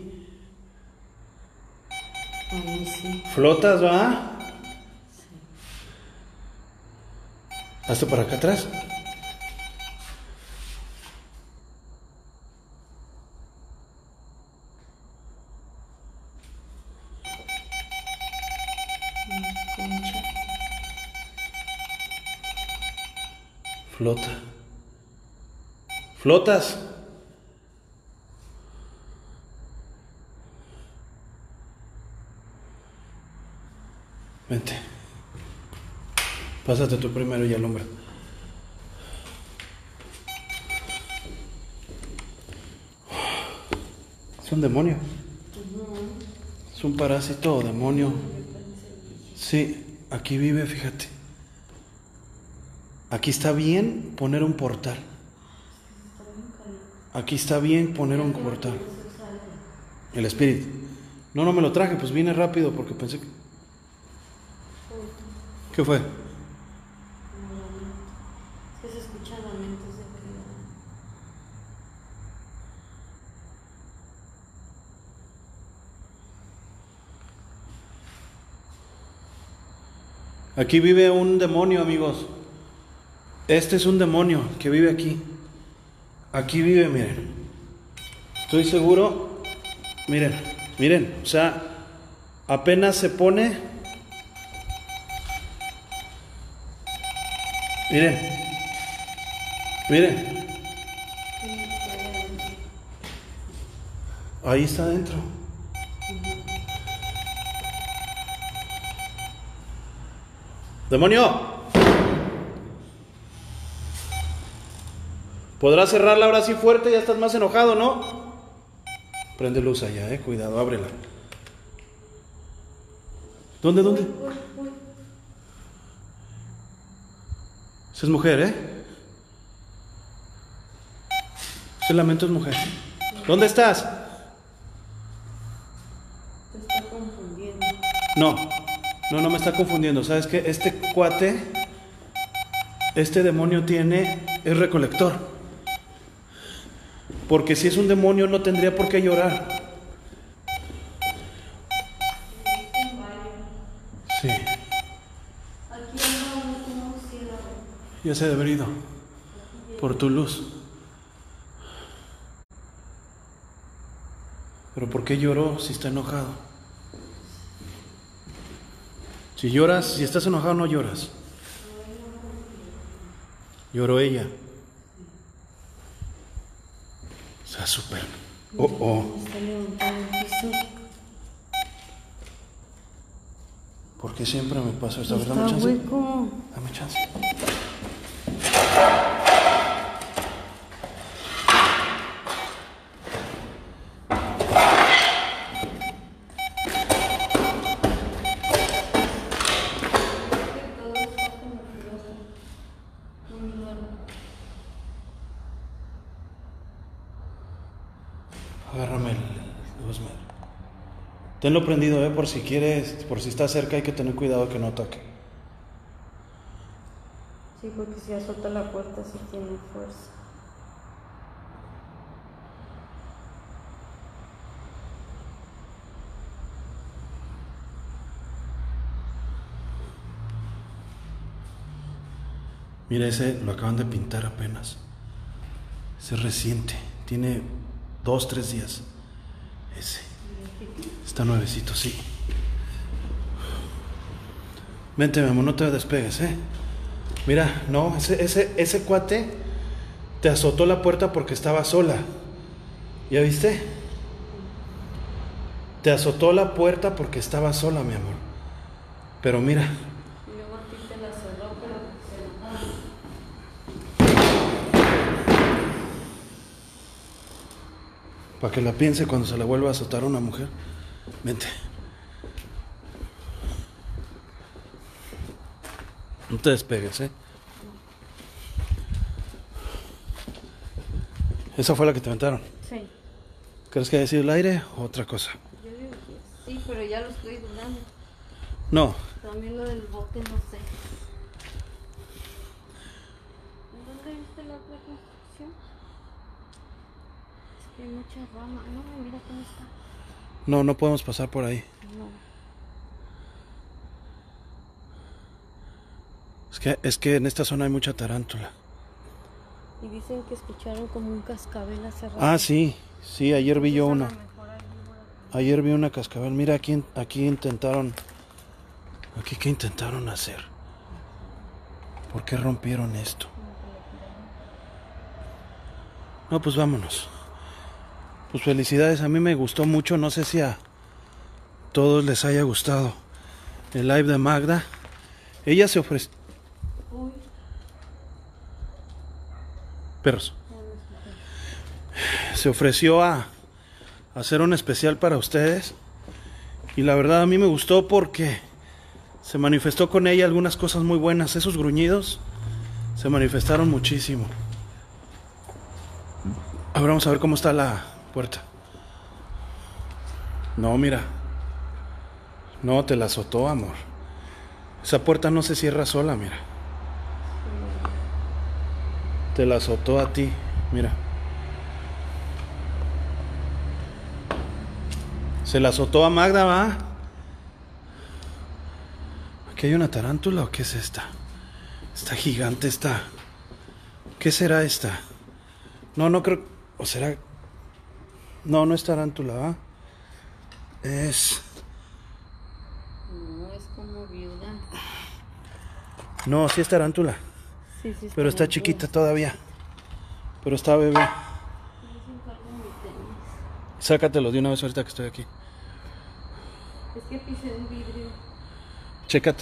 Ay, sí. Flotas, ¿va? Sí. Hazte para acá atrás. Concha. Flota. Flotas. Vente. Pásate tú primero y alumbra. Es un demonio. Uh-huh. Es un parásito o demonio. Sí, aquí vive, fíjate. Aquí está bien poner un portal. Aquí está bien poner un portal. El espíritu. No, no me lo traje, pues vine rápido porque pensé que... ¿Qué fue? Es que se escuchan lamentos de frío. Aquí vive un demonio, amigos. Este es un demonio que vive aquí. Aquí vive, miren. Estoy seguro. Miren, miren. O sea, apenas se pone. Miren. Miren. Ahí está adentro. ¡Demonio! ¿Podrás cerrarla ahora sí fuerte? Ya estás más enojado, ¿no? Prende luz allá, eh. Cuidado, ábrela. ¿Dónde, dónde? Esa es mujer, ¿eh? Ese lamento es mujer. ¿Dónde estás? No, no, no me está confundiendo. ¿Sabes qué? Este cuate, este demonio tiene, es recolector. Porque si es un demonio no tendría por qué llorar. Sí. Ya se debe haber ido por tu luz. Pero ¿por qué lloró si está enojado? Si lloras, si estás enojado no lloras. Lloró ella. O sea, súper. Oh, oh. ¿Por qué siempre me pasa esto? A ver, dame chance. Hueco. Dame chance. Agárrame el Osmer. Tenlo prendido, eh, por si quieres, por si está cerca hay que tener cuidado que no toque. Sí, porque si azota la puerta sí tiene fuerza. Mira, ese lo acaban de pintar apenas. Ese es reciente, tiene dos, tres días. Ese. Está nuevecito, sí. Vente, mi amor, no te despegues, ¿eh? Mira, no, ese, ese, ese cuate te azotó la puerta porque estaba sola. ¿Ya viste? Te azotó la puerta porque estaba sola, mi amor. Pero mira. Y luego a ti te la cerró, pero se Para que la piense cuando se la vuelva a azotar a una mujer. Vente. No te despegues, ¿eh? ¿Esa fue la que te aventaron? Sí. ¿Crees que haya sido el aire o otra cosa? Yo digo que sí, pero ya lo estoy dudando. No. También lo del bote, no sé. ¿Dónde viste la otra construcción? Es que hay mucha rama. No, mira cómo está. No, no podemos pasar por ahí. No. Es que, es que en esta zona hay mucha tarántula. Y dicen que escucharon como un cascabel hace rato. Ah, sí. Sí, ayer vi yo Entonces, una. a lo mejor ahí voy a- Ayer vi una cascabel. Mira, aquí, aquí intentaron... Aquí, ¿qué intentaron hacer? ¿Por qué rompieron esto? No, pues vámonos. Pues felicidades, a mí me gustó mucho. No sé si a todos les haya gustado el live de Magda. Ella se ofreció... Uy, Perros. Se ofreció a hacer un especial para ustedes. Y la verdad a mí me gustó porque se manifestó con ella algunas cosas muy buenas. Esos gruñidos se manifestaron muchísimo. Ahora vamos a ver cómo está la puerta. No, mira. No, te la azotó, amor. Esa puerta no se cierra sola, mira. Te la azotó a ti, mira. Se la azotó a Magda, ¿va? ¿Aquí hay una tarántula o qué es esta? Está gigante esta. ¿Qué será esta? No, no creo... ¿O será...? No, no es tarántula, ¿va? Es... no, es como viuda. No, sí es tarántula. Sí, sí, Pero está muy chiquita feo. todavía. Pero está bebé. Yo se encargo mi tenis. Sácatelo de una vez ahorita que estoy aquí. Es que pisé un vidrio. Chécate.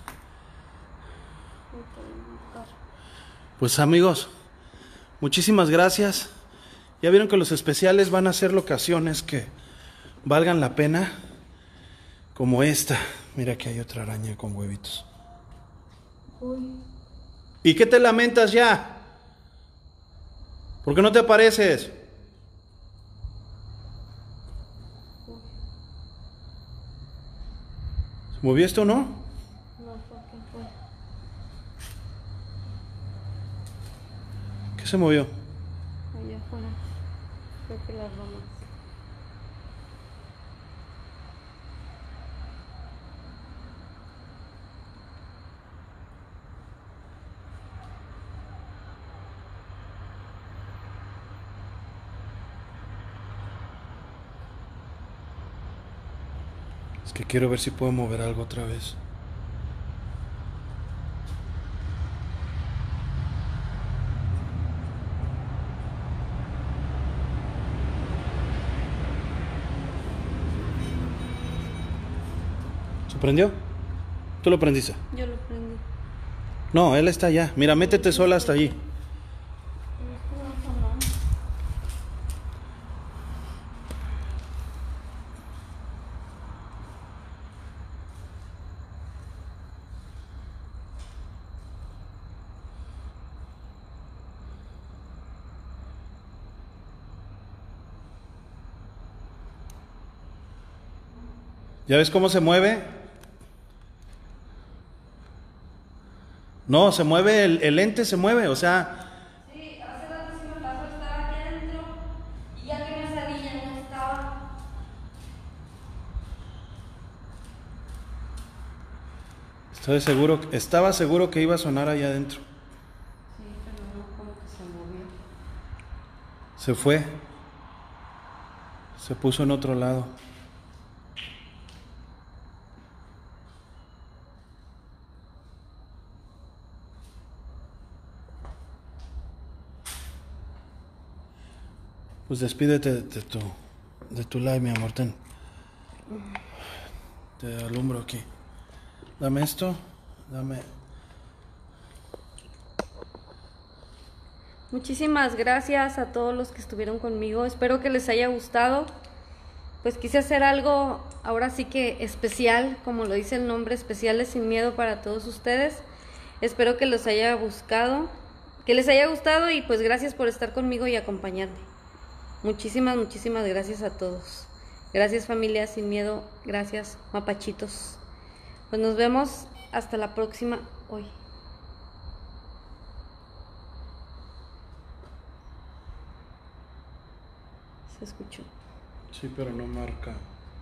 Me pueden buscar. Pues amigos, muchísimas gracias. Ya vieron que los especiales van a ser locaciones que valgan la pena. Como esta. Mira que hay otra araña con huevitos. Uy. ¿Y qué te lamentas ya? ¿Por qué no te apareces? ¿Movió esto o no? No, ¿por qué fue? ¿Qué se movió? Allá afuera. Creo que las ramas. Es que quiero ver si puedo mover algo otra vez. ¿Se prendió? ¿Tú lo prendiste? Yo lo prendí. No, él está allá. Mira, métete sola hasta allí. ¿Ya ves cómo se mueve? No, se mueve, el, el lente se mueve, o sea... Sí, hace rato sí me pasó, estaba aquí adentro y ya que me salí ya no estaba. Estoy seguro, estaba seguro que iba a sonar allá adentro. Sí, pero no, como que se movió. Se fue. Se puso en otro lado. Pues despídete de, de tu de tu live, mi amor, ten. Te alumbro aquí. Dame esto, dame. Muchísimas gracias a todos los que estuvieron conmigo. Espero que les haya gustado. Pues quise hacer algo ahora sí que especial, como lo dice el nombre, Especiales Sin Miedo para todos ustedes. Espero que les haya buscado, que les haya gustado y pues gracias por estar conmigo y acompañarme. Muchísimas, muchísimas gracias a todos. Gracias, familia Sin Miedo. Gracias, mapachitos. Pues nos vemos hasta la próxima hoy. Se escuchó. Sí, pero no marca.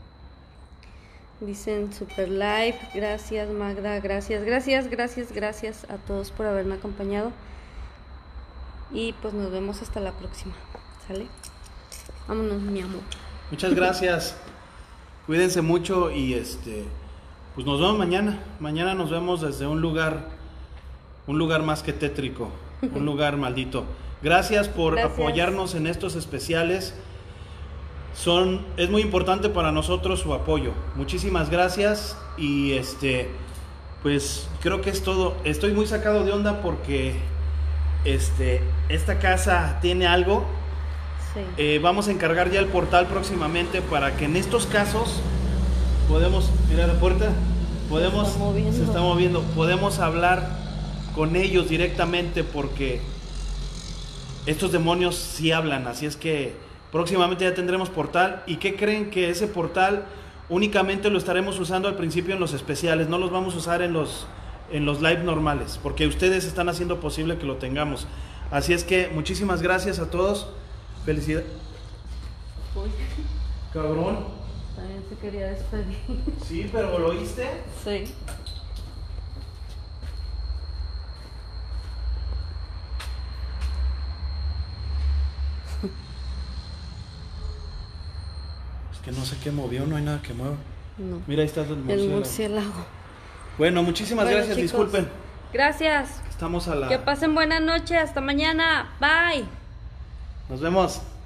Dicen super live. Gracias, Magda. Gracias, gracias, gracias, gracias a todos por haberme acompañado. Y pues nos vemos hasta la próxima. ¿Sale? Vámonos, mi amor. Muchas gracias. Cuídense mucho y este pues nos vemos mañana. Mañana nos vemos desde un lugar un lugar más que tétrico, un lugar maldito. Gracias por Gracias. apoyarnos en estos especiales. Son es muy importante para nosotros su apoyo. Muchísimas gracias y este pues creo que es todo. Estoy muy sacado de onda porque este esta casa tiene algo. Sí. Eh, vamos a encargar ya el portal próximamente para que en estos casos podemos, mira la puerta, podemos, se está moviendo, se está moviendo, podemos hablar con ellos directamente porque estos demonios sí hablan, así es que próximamente ya tendremos portal. ¿Y qué creen? Que ese portal únicamente lo estaremos usando al principio en los especiales, no los vamos a usar en los, en los live normales, porque ustedes están haciendo posible que lo tengamos. Así es que muchísimas gracias a todos. Felicidad. Uy, Cabrón. también se quería despedir. Sí, pero ¿lo oíste? Sí. Es que no sé qué movió, no hay nada que mueva. No. Mira, ahí está el El murciélago. murciélago. Bueno, muchísimas Bueno, gracias, chicos, disculpen. Gracias. Estamos a la... Que pasen buena noche. Hasta mañana. Bye. Nos vemos.